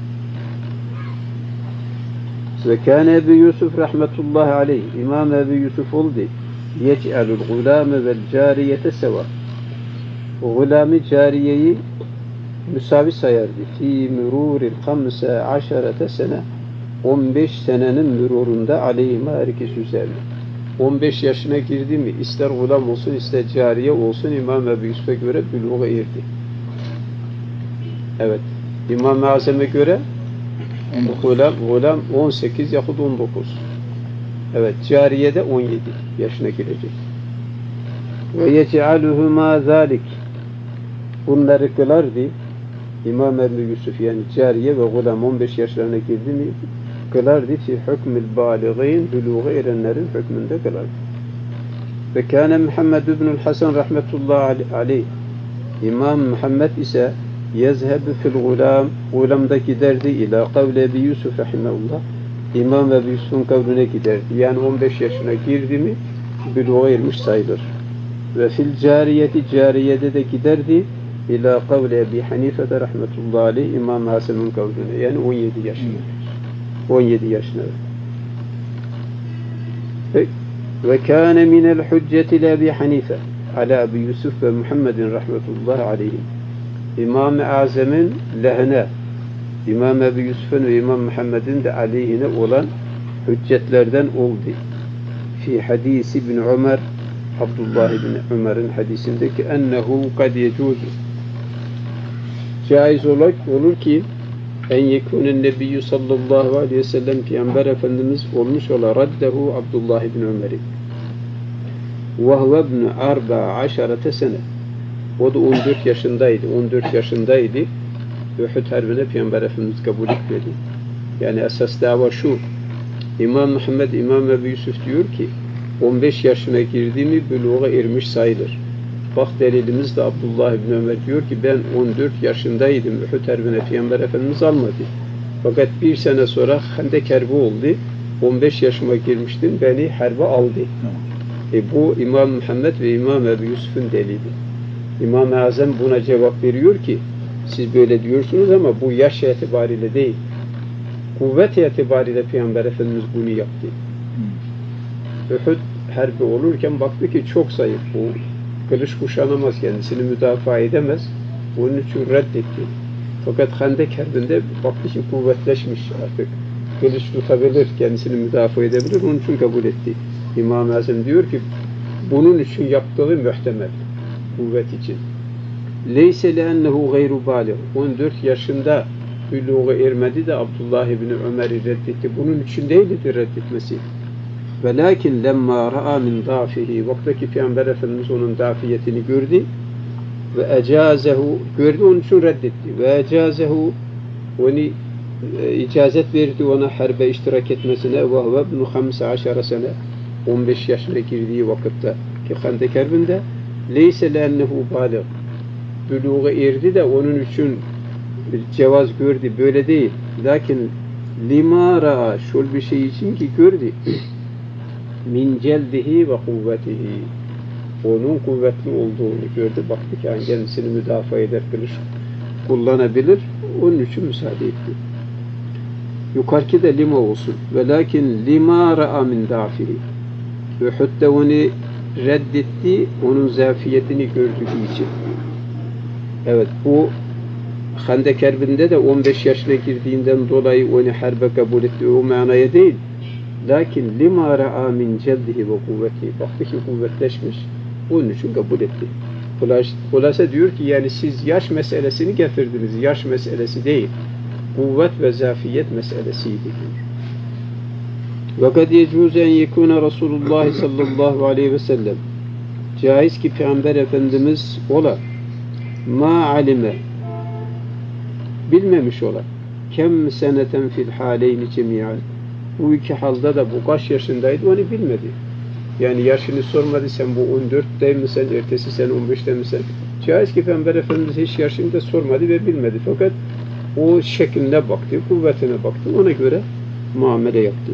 Ve kâne Ebu Yusuf rahmetullahi aleyh İmam Ebu Yusuf oldu yec'alul gulâme vel cariyete seva gulâmi cariyeyi müsavi sayardı. Fî mürûril hamse aşerete sene on beş senenin mürurunda aleyhime her ikisi üzerine. on beş yaşına girdi mi ister gulam olsun ister cariye olsun İmam Ebu Yusuf'a göre buluğa erdi. Evet. İmam-ı Azam'a göre gulam, gulam on sekiz yahut on dokuz. Evet. Cariye de on yedi yaşına girecek. Ve yec'aluhuma zâlik bunları kılardı İmam Ebu Yusuf yani cariye ve gulam on beş yaşlarına girdi mi kılardı fi hükmül bâligîn buluğa erenlerin hükmünde kılardı. Ve kâne Muhammed ibnül Hasan rahmetullahi aleyh İmam Muhammed ise yezhebu fil gulam gulamda giderdi ila kavle Ebu Yusuf rahimahullah İmam Ebu Yusuf'un kavline giderdi. Yani on beş yaşına girdi mi buluğa ermiş sayılır. Ve fil cariyeti cariyede de giderdi ila kavle Ebu Hanife de rahmetullahi aleyh İmam Hasan'ın kavline yani on yedi yaşına. on yedi yaşına. Ve kâne minel hücceti li Ebu Hanife ala Ebu Yusuf ve Muhammedin rahmetullahi aleyhim. İmam-ı Azam'ın lehine İmam Ebu Yusuf'un ve İmam Muhammed'in de aleyhine olan hüccetlerden oldu. Fi hadisi İbn Ömer Abdullah İbn Ömer'in hadisindeki ennehu kad yecuzu caiz olur, olur ki en yekûnen nebiyyü sallallahu aleyhi ve sellem Peygamber Efendimiz olmuş ola raddehu Abdullah ibn Ömer'i ve huve ibn arba aşarete sene. O da on dört yaşındaydı. on dört yaşındaydı. Uhud Harbi'ne Peygamber Efendimiz kabul etmedi. Yani esas dava şu. İmam Muhammed, İmam Ebu Yusuf diyor ki on beş yaşına girdi mi buluğa ermiş sayılır. Bak delilimiz de Abdullah ibn Ömer diyor ki ben on dört yaşındaydım. Uhud Harbi'ne Peygamber Efendimiz almadı. Fakat bir sene sonra Hendek Harbi oldu. on beş yaşıma girmiştim. Beni harbe aldı. E bu İmam Muhammed ve İmam Ebu Yusuf'un delili. İmam-ı Azam buna cevap veriyor ki siz böyle diyorsunuz ama bu yaş itibariyle değil. Kuvvet itibariyle Peygamber Efendimiz bunu yaptı. Uhud Harbi olurken baktı ki çok zayıf bu. Kılıç kuşanamaz, kendisini müdafaa edemez. Onun için reddetti. Fakat Hendek Harbi'nde baktı ki kuvvetleşmiş artık. Kılıç tutabilir, kendisini müdafaa edebilir. Onun için kabul etti. İmam-ı Azam diyor ki bunun için yaptığı muhtemel. Kuvvet için. Leyse le'ennehu gayru baligh. on dört yaşında buluğa ermedi de Abdullah ibn Ömer'i reddetti. Bunun için değildi reddetmesi. Velakin lemma ra'a min dafihi. Vaktaki Peygamber Efendimiz onun dafiyetini gördü ve ecazehu gördü, onun için reddetti. Ve ecazehu onu e, icazet verdi ona harbe iştirak etmesine ve huve ibn hamse aşara sene on beş yaşına girdiği vakitte ki Hendek Harbi'nde leyse le'ennehu baligh. Buluğa erdi de onun için cevaz gördü. Böyle değil. Lakin lima ra'a şöyle bir şey için ki gördü. Min celdihi ve kuvvetihi. Onun kuvvetli olduğunu gördü. Baktı ki yani kendisini müdafaa eder, kılıç kullanabilir. Onun için müsaade etti. Yukarıki de lima olsun. Velakin lima ra'a min dafihi. Uhud'da onu reddetti, onun zafiyetini gördüğü için. Evet, bu Hendek Harbi'nde de on beş yaşına girdiğinden dolayı onu harbe kabul etti. O manaya değil. Lakin lima ra'a min celdihi ve kuvveti. Baktı ki kuvvetleşmiş. Onun için kabul etti. Hulasa diyor ki yani siz yaş meselesini getirdiniz. Yaş meselesi değil. Kuvvet ve zafiyet meselesiydi diyor. Ve kad yecuz en yekuna Resulullah sallallahu aleyhi ve sellem. Caiz ki Peygamber Efendimiz ola ma alime bilmemiş ola kem seneten fil haleyni cemiyan. Bu iki halda da bu kaç yaşındaydı onu bilmedi. Yani yaşını sormadı, sen bu on dörtte misin, ertesi sen on beşte misin? Caiz ki Peygamber Efendimiz hiç yaşını da sormadı ve bilmedi. Fakat o şekline baktı, kuvvetine baktı. Ona göre muamele yaptı.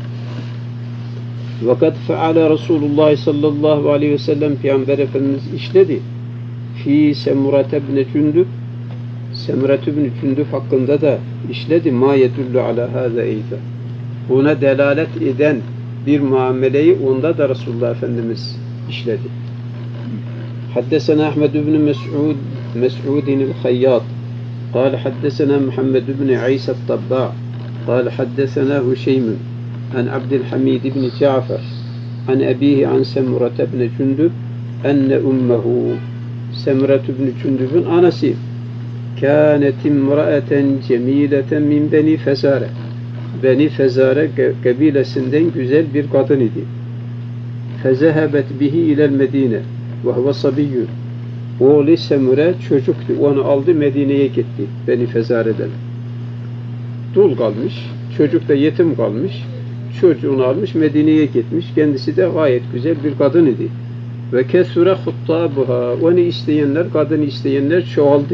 Vakat feale Resulullah sallallahu aleyhi ve sellem Peygamber Efendimiz işledi. Fi Semurate ibn Cündüb Semurate ibn Cündüb hakkında da işledi. Ma yedullu ala hâze eyza. Buna delalet eden bir muameleyi onda da Resulullah Efendimiz işledi. Haddesena Ahmed ibn Mes'ud Mes'udin el-Hayyat قال حدثنا محمد بن عيسى الطباع قال حدثنا هشيم عن عبد الحميد بن جعفر عن أبيه عن سمرة بن جندب أن أمه سمرة بن جندب أنسي كانت امرأة جميلة من بني فزارة Beni Fezare kabilesinden güzel bir kadın idi. Fezehebet bihi ilel Medine ve huve sabiyyun. Oğlu Semure çocuktu. Onu aldı Medine'ye gitti. Beni Fezare'den. Dul kalmış. Çocuk da yetim kalmış. Çocuğunu almış Medine'ye gitmiş. Kendisi de gayet güzel bir kadın idi. Ve kesure huttabuha. Onu isteyenler, kadını isteyenler çoğaldı.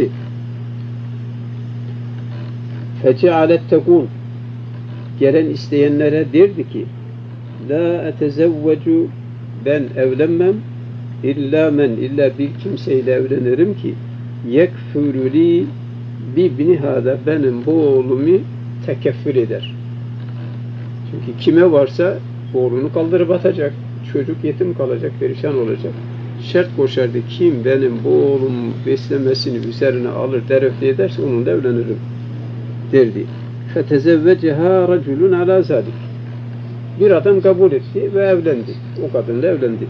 Fecealet tekul. Gelen isteyenlere derdi ki la etezevvecu, ben evlenmem illa men, illa bir kimseyle evlenirim ki yekfüruli bibni hâda, benim bu oğlumu tekeffür eder. Çünkü kime varsa oğlunu kaldırıp atacak. Çocuk yetim kalacak, perişan olacak. Şart koşardı, kim benim bu oğlumu beslemesini üzerine alır, terefli ederse onunla evlenirim derdi. فَتَزَوَّجَهَا رَجُلٌ عَلَى ذَلِكَ. Bir adam kabul etti ve evlendi. O kadınla evlendi.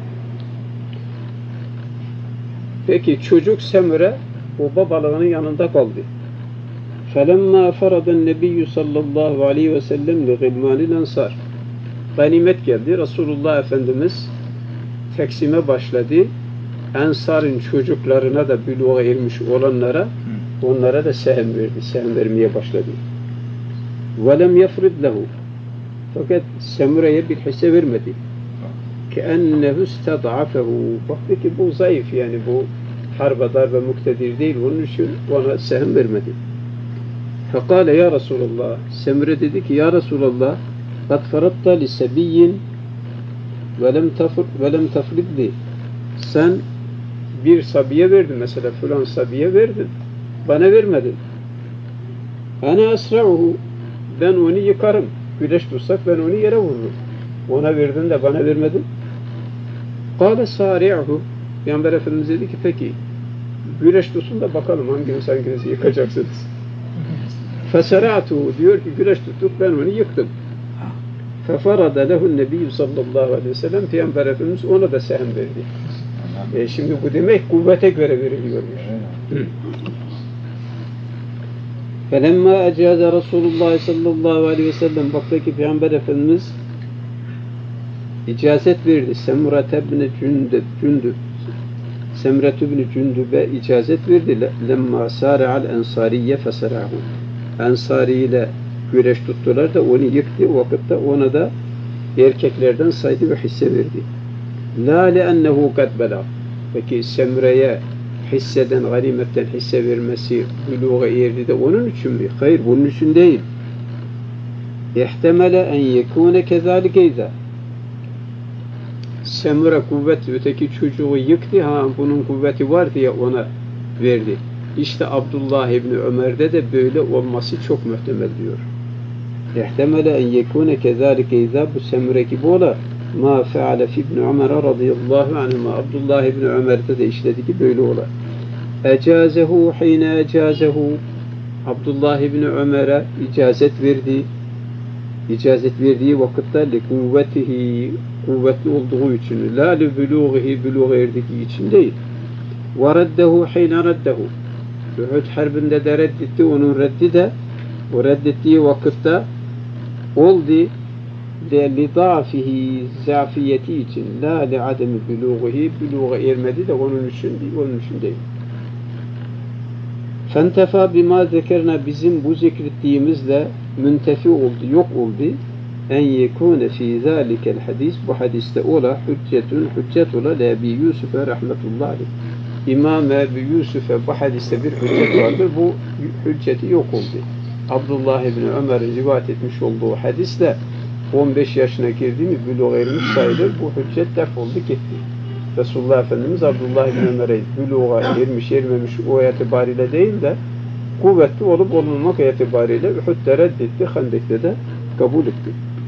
Peki çocuk Semure o babalığının yanında kaldı. فَلَمَّا فَرَضَ النَّبِيُّ sallallahu aleyhi ve sellem لِغِلْمَانِ الْاَنْصَارِ Ganimet geldi. Resulullah Efendimiz teksime başladı. Ensar'ın çocuklarına da büluğa ermiş olanlara onlara da sehem verdi. Sehem vermeye başladı. وَلَمْ يَفْرِدْ لَهُ Fakat Semura'ya bir hisse vermedi. كَأَنَّهُ اسْتَضْعَفَهُ Baktı ki bu zayıf, yani bu harba darbe muktedir değil, onun için ona sehem vermedi. فَقَالَ ya Resulallah Semure dedi ki ya Resulallah قَدْ فَرَدْتَ لِسَبِيٍّ وَلَمْ تَفْرِدْ لِي Sen bir sabiye verdin, mesela filan sabiye verdin, bana vermedin. Ana asra'uhu Ben onu yıkarım. Güneş tutsak ben onu yere vururum. Ona verdin de bana vermedin. Kâle sâri'uhu Peygamber Efendimiz dedi ki peki güneş tutsun da bakalım hanginiz hanginizi yıkacaksınız. Fesara'tuhu diyor ki güneş tuttuk, ben onu yıktım. Fefarada lehun nebiyyü sallallahu aleyhi ve sellem Peygamber Efendimiz ona da sehem verdi. E şimdi bu demek kuvvete göre veriliyormuş. Felemma ecaze Resulullah sallallahu aleyhi ve sellem baktı ki Peygamber Efendimiz icazet verdi. Semura tebni cündüb cündüb Semret ibn Cündüb'e icazet verdi. Lemma sâre'al ensariye feserahu Ensari ile güreş tuttular da onu yıktı. O vakitte ona da erkeklerden saydı ve hisse verdi. La le'ennehu kad bela Peki Semre'ye hisseden, ganimetten hisse vermesi buluğa erdi de onun için mi? Hayır, bunun için değil. İhtemele en yekûne kezâlike izâ Semre kuvvet, öteki çocuğu yıktı, ha bunun kuvveti var diye ona verdi. İşte Abdullah İbni Ömer'de de böyle olması çok muhtemel diyor. İhtemele en yekûne kezâlike izâ bu Semre gibi ola ma feale fi İbni Ömer radıyallahu anhuma Abdullah İbni Ömer'de de işledi ki böyle ola. Ecazehu hine ecazehu Abdullah İbni Ömer'e icazet verdi. İcazet verdiği vakitte li kuvvetihi kuvvetli olduğu için la li buluğihi buluğa erdiği için değil. Ve reddehu hine reddehu Uhud harbinde de reddetti, onun reddi de o reddettiği vakitte oldu li da'fihi zafiyeti için la li ademi buluğihi buluğa ermedi de onun için değil, onun için değil. Fentefa bima zekerna bizim bu zikrettiğimizle müntefi oldu, yok oldu. En yekûne fî zâlikel hadis bu hadiste ola hüccetun hüccet ola li Ebi Yusuf'e rahmetullahi aleyh. İmam Ebu Yusuf'e bu hadiste bir hüccet vardır. Bu hücceti yok oldu. Abdullah İbni Ömer'in rivayet etmiş olduğu hadisle on beş yaşına girdi mi buluğa ermiş sayılır. Bu hüccet def oldu gitti. Resulullah Efendimiz Abdullah İbni Ömer'e buluğa ermiş ermemiş o itibariyle değil de kuvvetli olup olmamak itibariyle Uhud'da reddetti, Hendek'te de kabul etti.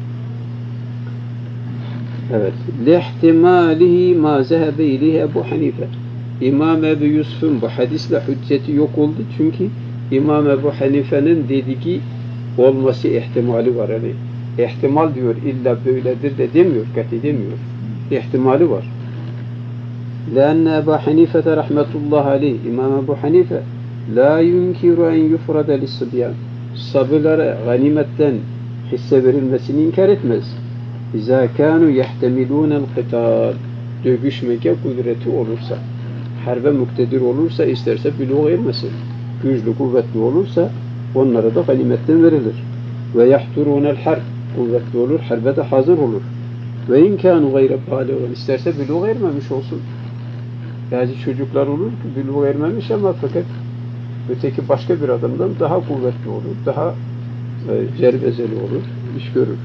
Evet. Lihtimalihi ma zehebe ileyhi Ebu Hanife. İmam Ebu Yusuf'un bu hadisle hücceti yok oldu çünkü İmam Ebu Hanife'nin dediği olması ihtimali var. Yani ihtimal diyor, illa böyledir de demiyor, kati demiyor. İhtimali var. لأن Ebu Hanife rahmetullahi aleyh İmam Ebu Hanife la yunkiru en yufrada lis-sibyan sabılara ganimetten hisse verilmesini inkar etmez. İza kanu yahtemilunel qital dövüşmeye kudreti olursa, harbe muktedir olursa, isterse buluğa ermesin. Güçlü, kuvvetli olursa onlara da ganimetten verilir. Ve yahturunel harb kuvvetli olur, harbe de hazır olur. Ve in kanu gayre bâliğin isterse buluğa ermemiş olsun. Yani çocuklar olur ki buluğa ermemiş ama fakat öteki başka bir adamdan daha kuvvetli olur, daha e, cerbezeli olur, iş görür.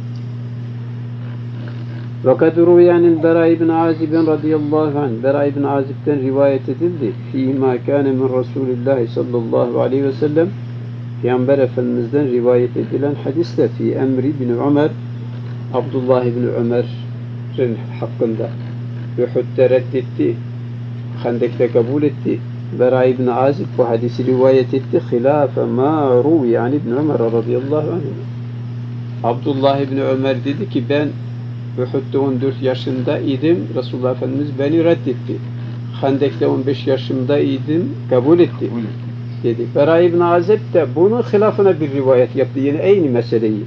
Fakat ruyanil Bera ibn Azib'in radıyallahu anh Bera ibn Azib'den rivayet edildi. Fîmâ kâne min Rasûlillâhi sallallahu aleyhi ve sellem Peygamber Efendimiz'den rivayet edilen hadisle fi emri bin Ömer Abdullah ibn Ömer'in hakkında Uhud'da reddetti, Hendek'te kabul etti. Bera ibn Azib bu hadisi rivayet etti. Hilâfe mâ ruvi an ibn Ömer radıyallahu anh. Abdullah ibn Ömer dedi ki ben Uhud'da on dört yaşında idim. Resulullah Efendimiz beni reddetti. Hendek'te on beş yaşında idim. Kabul etti. dedi. Bera İbn Azib de bunun hilafına bir rivayet yaptı. Yine aynı meseleyi.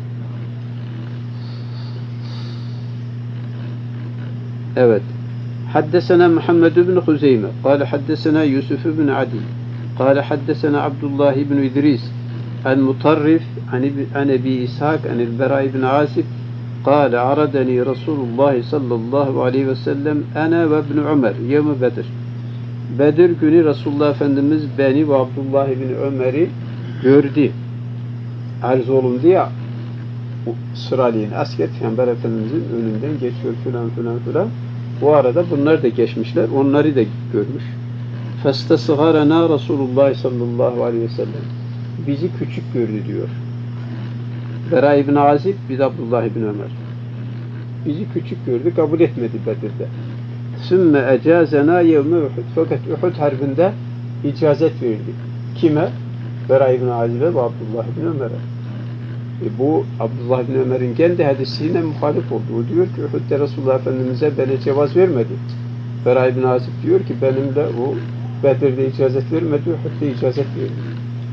Evet. Haddesena Muhammed ibn Huzeyme. Kale haddesena Yusuf ibn Adi. Kale haddesena Abdullah ibn İdris. El-Mutarrif an Ebi İshak an el-Bera ibn Azib. Kale aradani Resulullah sallallahu aleyhi ve sellem ana ve ibn Ömer yevme Bedir. Bedir günü Resulullah Efendimiz beni ve Abdullah ibn Ömer'i gördü. Arz olundu ya, sıralayan asker Peygamber Efendimiz'in önünden geçiyor filan filan filan. Bu arada bunlar da geçmişler. Onları da görmüş. Festasıgarana Resulullah sallallahu aleyhi ve sellem. Bizi küçük gördü diyor. Bera ibn Azib, bir de Abdullah ibn Ömer. Bizi küçük gördü, kabul etmedi Bedir'de. Sümme ecazena yevme Uhud. Fakat Uhud harbinde icazet verdi. Kime? Bera ibn Azib'e ve Abdullah ibn Ömer'e. E bu Abdullah ibn Ömer'in kendi hadisiyle muhalif oldu. O diyor ki Uhud'da Resulullah Efendimiz'e bana cevaz vermedi. Bera ibn Azib diyor ki benimle o Bedir'de icazet vermedi, Uhud'da icazet verdi.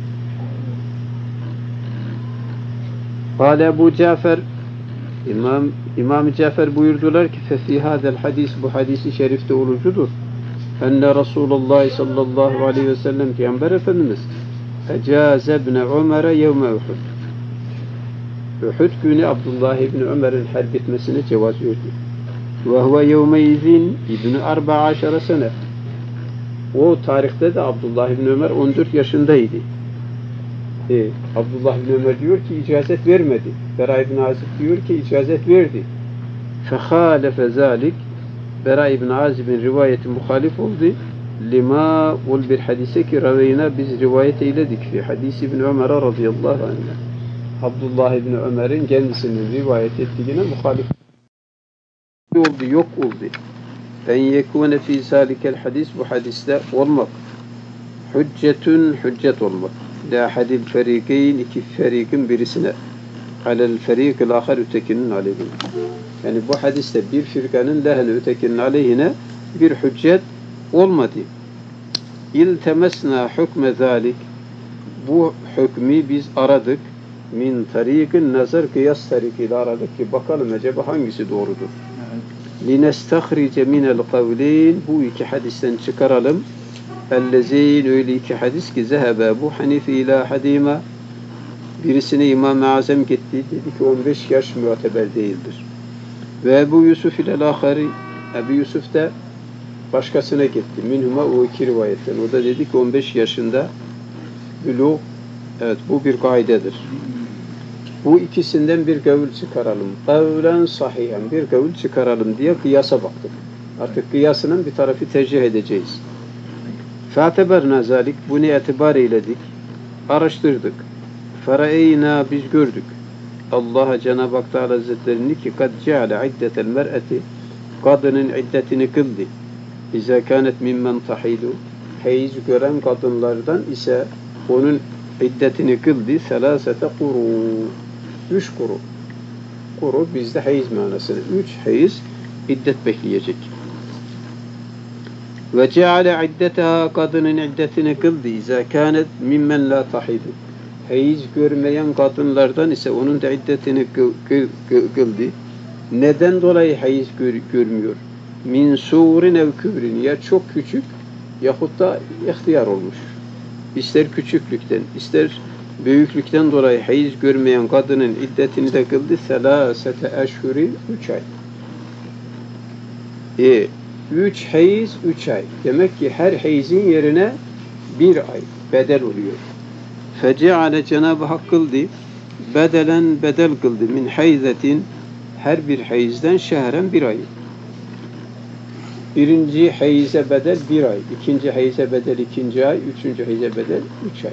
Kâle Ebu Cafer, İmam, İmam Cafer buyurdular ki فَفِي هَذَا الْحَدِيث bu hadisi şerifte olucudur. Enne Resulullah sallallahu aleyhi ve sellem Peygamber Efendimiz ecâze ibn Ömer'e yevme Uhud. Uhud günü Abdullah ibn Ömer'in harp etmesine cevaz verdi. Ve huve yevmeizin ibn arba'a aşara sene. O tarihte de Abdullah ibn Ömer on dört yaşındaydı. E, Abdullah ibn Ömer diyor ki icazet vermedi. Bera ibn Azib diyor ki icazet verdi. Fehâlefe zâlik, Bera ibn Azib'in rivayeti muhalif oldu. Lima ol bir hadise ki raveyna biz rivayet eyledik fi hadisi ibn Ömer'e radıyallahu anh. Abdullah ibn Ömer'in kendisinin rivayet ettiğine muhalif oldu, yok oldu. En yekûne fî sâlikel hadis, bu hadiste olmak. Hüccetün, hüccet olmak. La hadil ferîkeyn, iki ferikin birisine. Alel ferîkil âher, ötekinin aleyhine. Yani bu hadiste bir firkanın lehine, ötekinin aleyhine bir hüccet olmadı. İltemesna hükme zâlik, bu hükmü biz aradık. Min tarikin nazar, kıyas tarikiyle aradık ki bakalım acaba hangisi doğrudur. Linestahrice minel kavleyn, bu iki hadisten çıkaralım. Ellezeyn, öyle iki hadis ki zehebe bu Hanife ila hadima, birisine İmam-ı Azam gitti, dedi ki on beş yaş müteber değildir. Ve Ebu Yusuf ile lahari, Ebu Yusuf da başkasına gitti. Minhuma, o iki rivayetten. O da dedi ki on beş yaşında buluğ. Evet, bu bir kaidedir. Bu ikisinden bir kavul çıkaralım. Kavlen sahihen, bir kavul çıkaralım diye kıyasa baktık. Artık kıyasının bir tarafı tercih edeceğiz. Fa'teberna zalik, bunu itibar eyledik. Araştırdık. Fereyna, biz gördük. Allah Cenab-ı Hak Teala Hazretlerini ki kad ceale iddetel mer'eti, kadının iddetini kıldı. İzâ kânet mimmen tahidu, hayız gören kadınlardan ise onun iddetini kıldı. Selâsete kuru, üç kuru. Kuru bizde hayız manasını. Üç hayız iddet bekleyecek. Ve ceale iddetaha, kadının iddetini kıldı. İzâ kânet mimmen la tahidu, hayız görmeyen kadınlardan ise onun da iddetini kıldı. Neden dolayı hayız gör, görmüyor? Min suğrin ev kübrin, ya çok küçük yahut da ihtiyar olmuş. İster küçüklükten, ister büyüklükten dolayı hayız görmeyen kadının iddetini de kıldı. Selâsete eşhuri, üç ay. E, üç hayız, üç ay. Demek ki her hayızın yerine bir ay bedel oluyor. Feceale, Cenab-ı Hak kıldı. Bedelen, bedel kıldı. Min hayzetin, her bir hayızdan şehren bir ay. Birinci hayıze bedel bir ay, ikinci hayıze bedel ikinci ay, üçüncü hayıze bedel üç ay.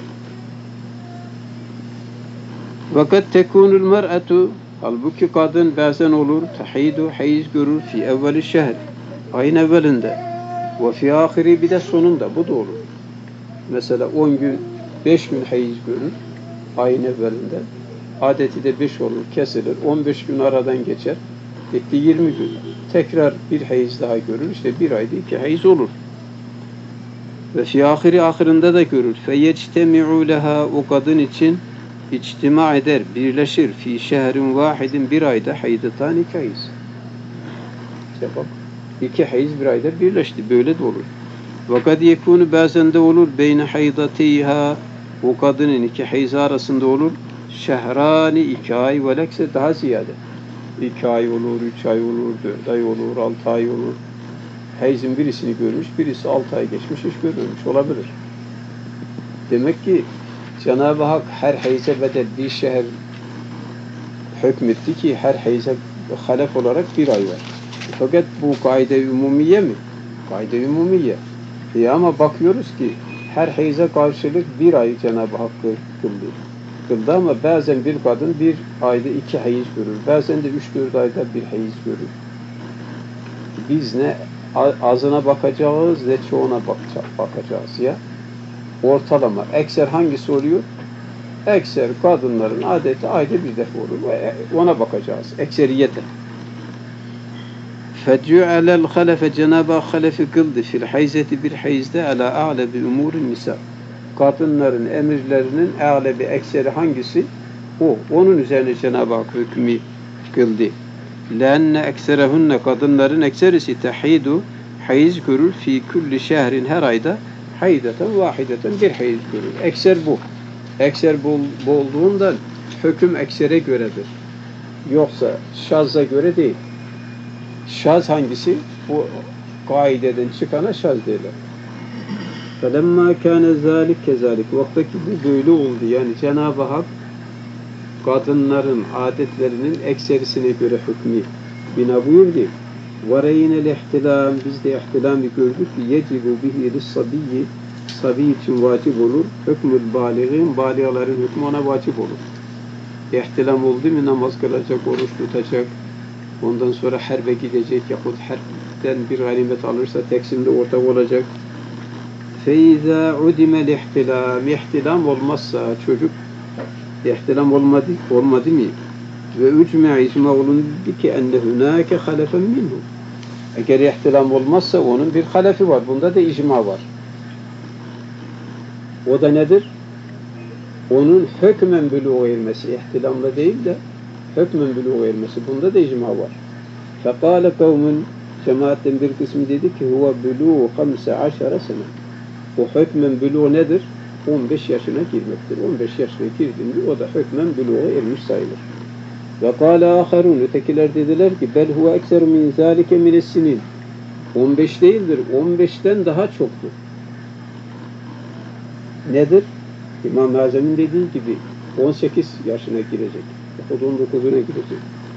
Vakat tekunul mer'atu, halbuki kadın bazen olur, tahidu, hayız görür fi evveli şehr, ayın evvelinde, ve fi ahiri, bir de sonunda, bu da olur. Mesela on gün, beş gün hayız görür, ayın evvelinde, adeti de beş olur, kesilir, on beş gün aradan geçer, etti yirmi gün. Tekrar bir hayız daha görür. İşte bir ayda iki hayız olur. Ve fi ahiri ahirinde de görür. Feyectemi'u leha o kadın için içtima eder, birleşir. Fi şehrin vahidin bir ayda haydatan iki hayız. İşte bak, iki hayız bir ayda birleşti. Böyle de olur. Fakat yekunu bazen de olur. Beyne haydateyha o kadının iki hayız arasında olur. Şehrani iki ay ve lekse daha ziyade. İki ay olur, üç ay olur, dört ay olur, altı ay olur. Hayızın birisini görmüş, birisi altı ay geçmiş, hiç görmemiş olabilir. Demek ki Cenab-ı Hak her hayıza bedel bir şehir hükmetti ki her hayıza halef olarak bir ay var. Fakat bu kaide-i umumiye mi? Kaide-i umumiye. E ama bakıyoruz ki her hayıza karşılık bir ay Cenab-ı Hak kıldı. Kıldı ama bazen bir kadın bir ayda iki hayız görür. Bazen de üç dört ayda bir hayız görür. Biz ne azına bakacağız ne çoğuna bakacağız ya. Ortalama. Ekser hangisi oluyor? Ekser kadınların adeti ayda bir defa olur. Ona bakacağız. Ekseriyete. فَجُعَلَ الْخَلَفَ Cenab-ı Hak halefi kıldı fil hayzeti bir hayizde ala a'le bi umurin nisa. Kadınların emirlerinin a'le bi ekseri hangisi? O. Onun üzerine Cenab-ı Hak hükmü kıldı. لَاَنَّ ekserehunne kadınların ekserisi tehidu hayız görür fi kulli şehrin her ayda haydeten vahideten bir hayız görür. Ekser bu. Ekser bol, bolluğundan hüküm eksere göredir. Yoksa şazza göre değil. Şaz hangisi? Bu kaideden çıkana şaz derler. فَلَمَّا كَانَ ذَٰلِكَ كَذَٰلِكَ Vaktaki bu böyle oldu. Yani Cenab-ı Hak kadınların adetlerinin ekserisine göre hükmü bina buyurdu. وَرَيْنَ الْاِحْتِلَامِ Biz de ihtilamı gördük ki يَجِبُ بِهِ لِلصَّبِيِّ Sabi için vacip olur. Hükmül bâliğin, bâliğaların hükmü ona vacip olur. İhtilam oldu mu namaz kılacak, oruç tutacak, ondan sonra harbe gidecek yahut harbden bir ganimet alırsa teksimde ortak olacak. فَاِذَا عُدِمَ الْاِحْتِلَامِ İhtilam olmazsa çocuk ihtilam olmadı, olmadı mı? Ve ücme icma olundu ki enne hünâke halefen minhu. Eğer ihtilam olmazsa onun bir halefi var. Bunda da icma var. O da nedir? Onun hükmen buluğa ermesi, ihtilamla değil de hükmen buluğa ermesi. Bunda da icma var. فَقَالَ قَوْمٌ Cemaatten bir kısmı dedi ki huve buluğu hamse aşara sene. O hükmen buluğu nedir? on beş yaşına girmektir. on beş yaşına girdiğinde o da hükmen buluğa ermiş sayılır. وَقَالَ آخَرُونَ Ötekiler dediler ki bel huve ekseru min zâlike minesinin. on beş değildir, on beşten daha çoktur. Nedir? İmam-ı Azam'ın dediği gibi on sekiz yaşına girecek. on dokuzuna girecek.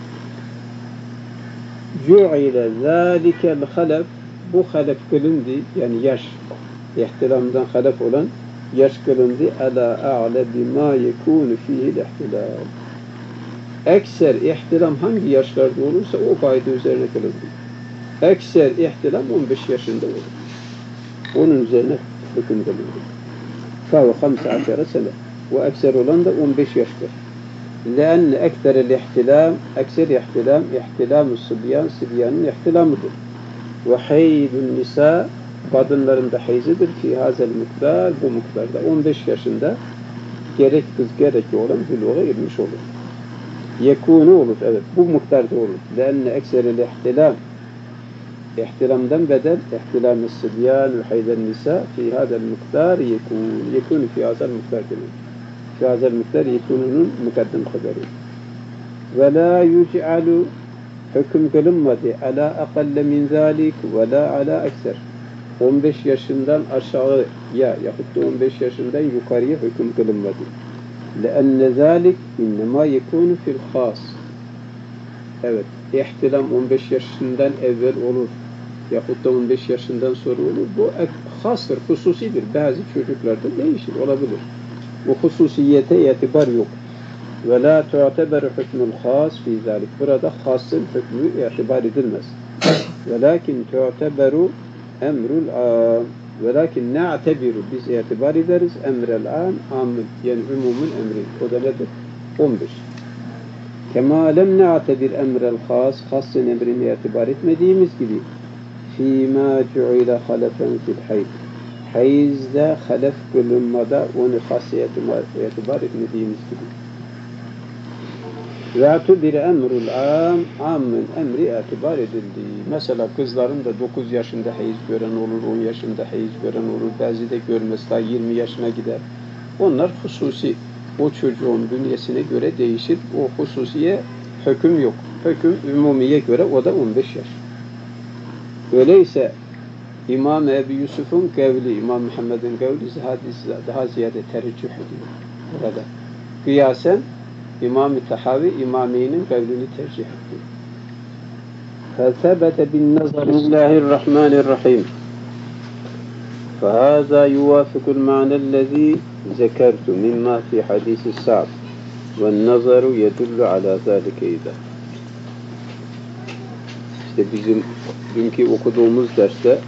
Cu'ile zâlikel halef Bu halef kılındı, yani yaş, ihtilamdan halef olan yaş kılındı. Ala a'le bima yekûnü fîhil ihtilam. Ekser ihtilam hangi yaşlarda olursa o kaide üzerine kılındı. Ekser ihtilam on beş yaşında olur. Onun üzerine hüküm kılındı. فهو خمس عشر سنة وأكثر olan da on beş yaştır. لأن أكثر الاحتلام أكثر احتلام احتلام الصبيان صبيانın ihtilamıdır. وحيد النساء kadınların da hayzidir fi hazel miktar bu miktarda on beş yaşında gerek kız gerek oğlan buluğa ermiş olur. Yekunu olur, evet bu miktarda olur. لأن أكثر الاحتلام ihtilamdan bedel ihtilam-ı sıbyan ve hayden nisa fi hadel miktar yekun yekun fi hadel miktar demek. Fi hadel miktar yekununun mukaddem haberi. Ve la yuc'alu hüküm kılınmadı ala akalle min zalik ve la ala ekser. on beş yaşından aşağıya yahut da on beş yaşından yukarıya hüküm kılınmadı. لأن ذلك إنما يكون في الخاص. Evet, ihtilam on beş yaşından evvel olur. Yahut da on beş yaşından sonra olur. Bu hastır, hususidir. Bazı çocuklarda değişir, olabilir. Bu hususiyete itibar yok. Ve la tu'teberu hükmül has fi zalik. Burada hasın hükmü itibar edilmez. Velakin tu'teberu emrul am. Velakin na'tebiru. Biz itibar ederiz. Emrel am, amın, yani umumun emri. O da nedir? on beş. Kema lem na'tebir emrel has. Hasın emrini itibar etmediğimiz gibi. فِيمَا جُعِلَ خَلَفًا فِي الْحَيْضِ Hayızda halef kılınmada onu hasiyeti itibar etmediğimiz gibi. Ve tudir emrul am, amın emri itibar edildi. Mesela kızların da dokuz yaşında hayız gören olur, on yaşında hayız gören olur, bazı da görmez, daha yirmi yaşına gider. Onlar hususi, o çocuğun bünyesine göre değişir, o hususiye hüküm yok. Hüküm ümumiye göre o da on beş yaş. Öyleyse İmam Ebu Yusuf'un kavli, İmam Muhammed'in kavli daha ziyade tercih ediyor burada. Kıyasen İmam-ı Tahavi, İmami'nin kavlini tercih ediyor. فَثَبَتَ بِالنَّظَرِ اللّٰهِ الرَّحْمَنِ الرَّحِيمِ فَهَذَا يُوَافِقُ الْمَعْنَى الَّذ۪ي ذَكَرْتُ مِمَّا فِي حَدِيثِ السَّعْبِ وَالنَّظَرُ يَدُلُّ عَلَى ذَٰلِكَ اِذَا. İşte bizim dünkü okuduğumuz derste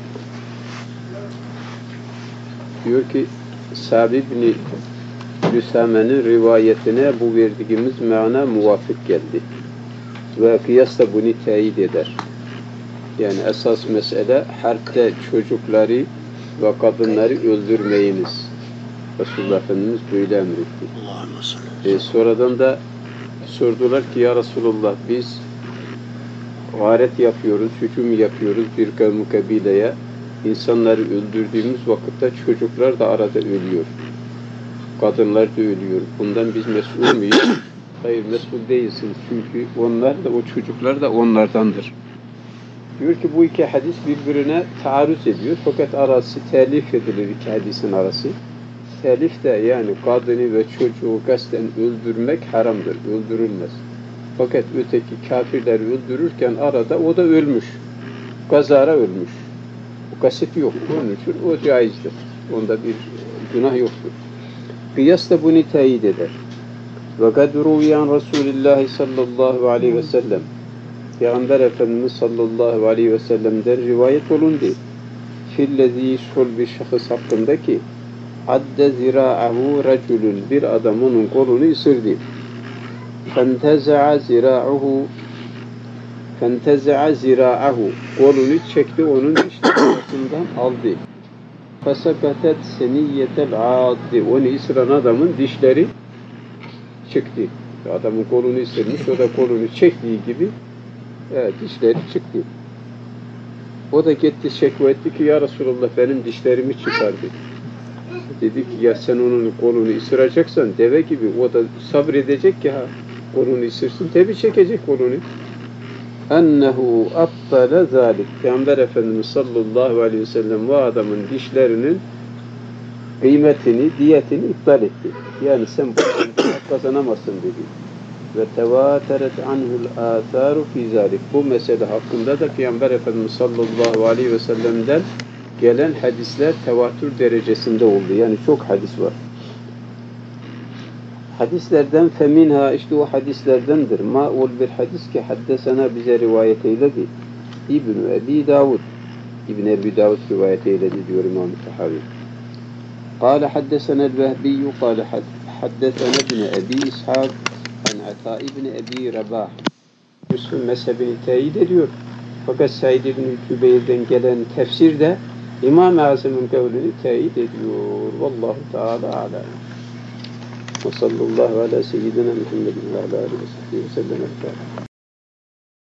diyor ki Sa'b ibn Lüsame'nin rivayetine bu verdiğimiz mana muvafık geldi. Ve kıyas da bunu teyit eder. Yani esas mesele harpte çocukları ve kadınları öldürmeyiniz. Resulullah Efendimiz böyle emretti. E, sonradan da sordular ki ya Resulullah biz gayret yapıyoruz, hüküm yapıyoruz bir kavmi kabileye. İnsanları öldürdüğümüz vakitte çocuklar da arada ölüyor. Kadınlar da ölüyor. Bundan biz mesul muyuz? Hayır, mesul değilsiniz. Çünkü onlar da, o çocuklar da onlardandır. Diyor ki bu iki hadis birbirine taarruz ediyor. Fakat arası telif edilir iki hadisin arası. Telif de yani kadını ve çocuğu kasten öldürmek haramdır. Öldürülmez. Fakat öteki kafirleri öldürürken arada o da ölmüş. Kazara ölmüş. O kasıt yok. Onun için o caizdir. Onda bir günah yoktur. Kıyas da bunu teyit eder. Ve kad ruviyan Resulullah sallallahu aleyhi ve sellem Peygamber Efendimiz sallallahu aleyhi ve sellem'den rivayet olundu. Fillezî şul bir şahıs hakkındaki adde zira'ahu raculun bir adam onun kolunu ısırdı. Fenteza'a zira'uhu Fenteza'a zira'ahu kolunu çekti onun dişlerinden aldı. Fesakatet seniyyetel addi onu ısıran adamın dişleri çıktı. Adamın kolunu ısırmış, o da kolunu çektiği gibi evet, dişleri çıktı. O da gitti şekva etti ki ya Resulullah benim dişlerimi çıkardı. Dedi ki ya sen onun kolunu ısıracaksan deve gibi o da sabredecek ki ha kolunu ısırsın tabi çekecek kolunu. Ennehu abtale zalik. Peygamber Efendimiz sallallahu aleyhi ve sellem bu adamın dişlerinin kıymetini, diyetini iptal etti. Yani sen bu kazanamazsın dedi. Ve tevateret anhul atharu fi zalik. Bu mesele hakkında da Peygamber Efendimiz sallallahu aleyhi ve sellem'den gelen hadisler tevatür derecesinde oldu. Yani çok hadis var. Hadislerden feminha işte o hadislerdendir. Ma ol bir hadis ki haddesena bize rivayet eyledi. İbn-i Ebi Davud. İbn-i Ebi Davud rivayet eyledi diyor İmam-ı Tahavi. قال حدثنا الوهبي قال حدثنا ابن أبي إسحاق عن عطاء بن أبي رباح. Müslüm mezhebini teyit ediyor. Fakat Said ibn Cübeyr'den gelen tefsir de İmam-ı Azam'ın kavlini teyit ediyor. Vallahu Teala alem. Ve sallallahu ala seyyidina Muhammedin ve ala aleyhi ve sellem.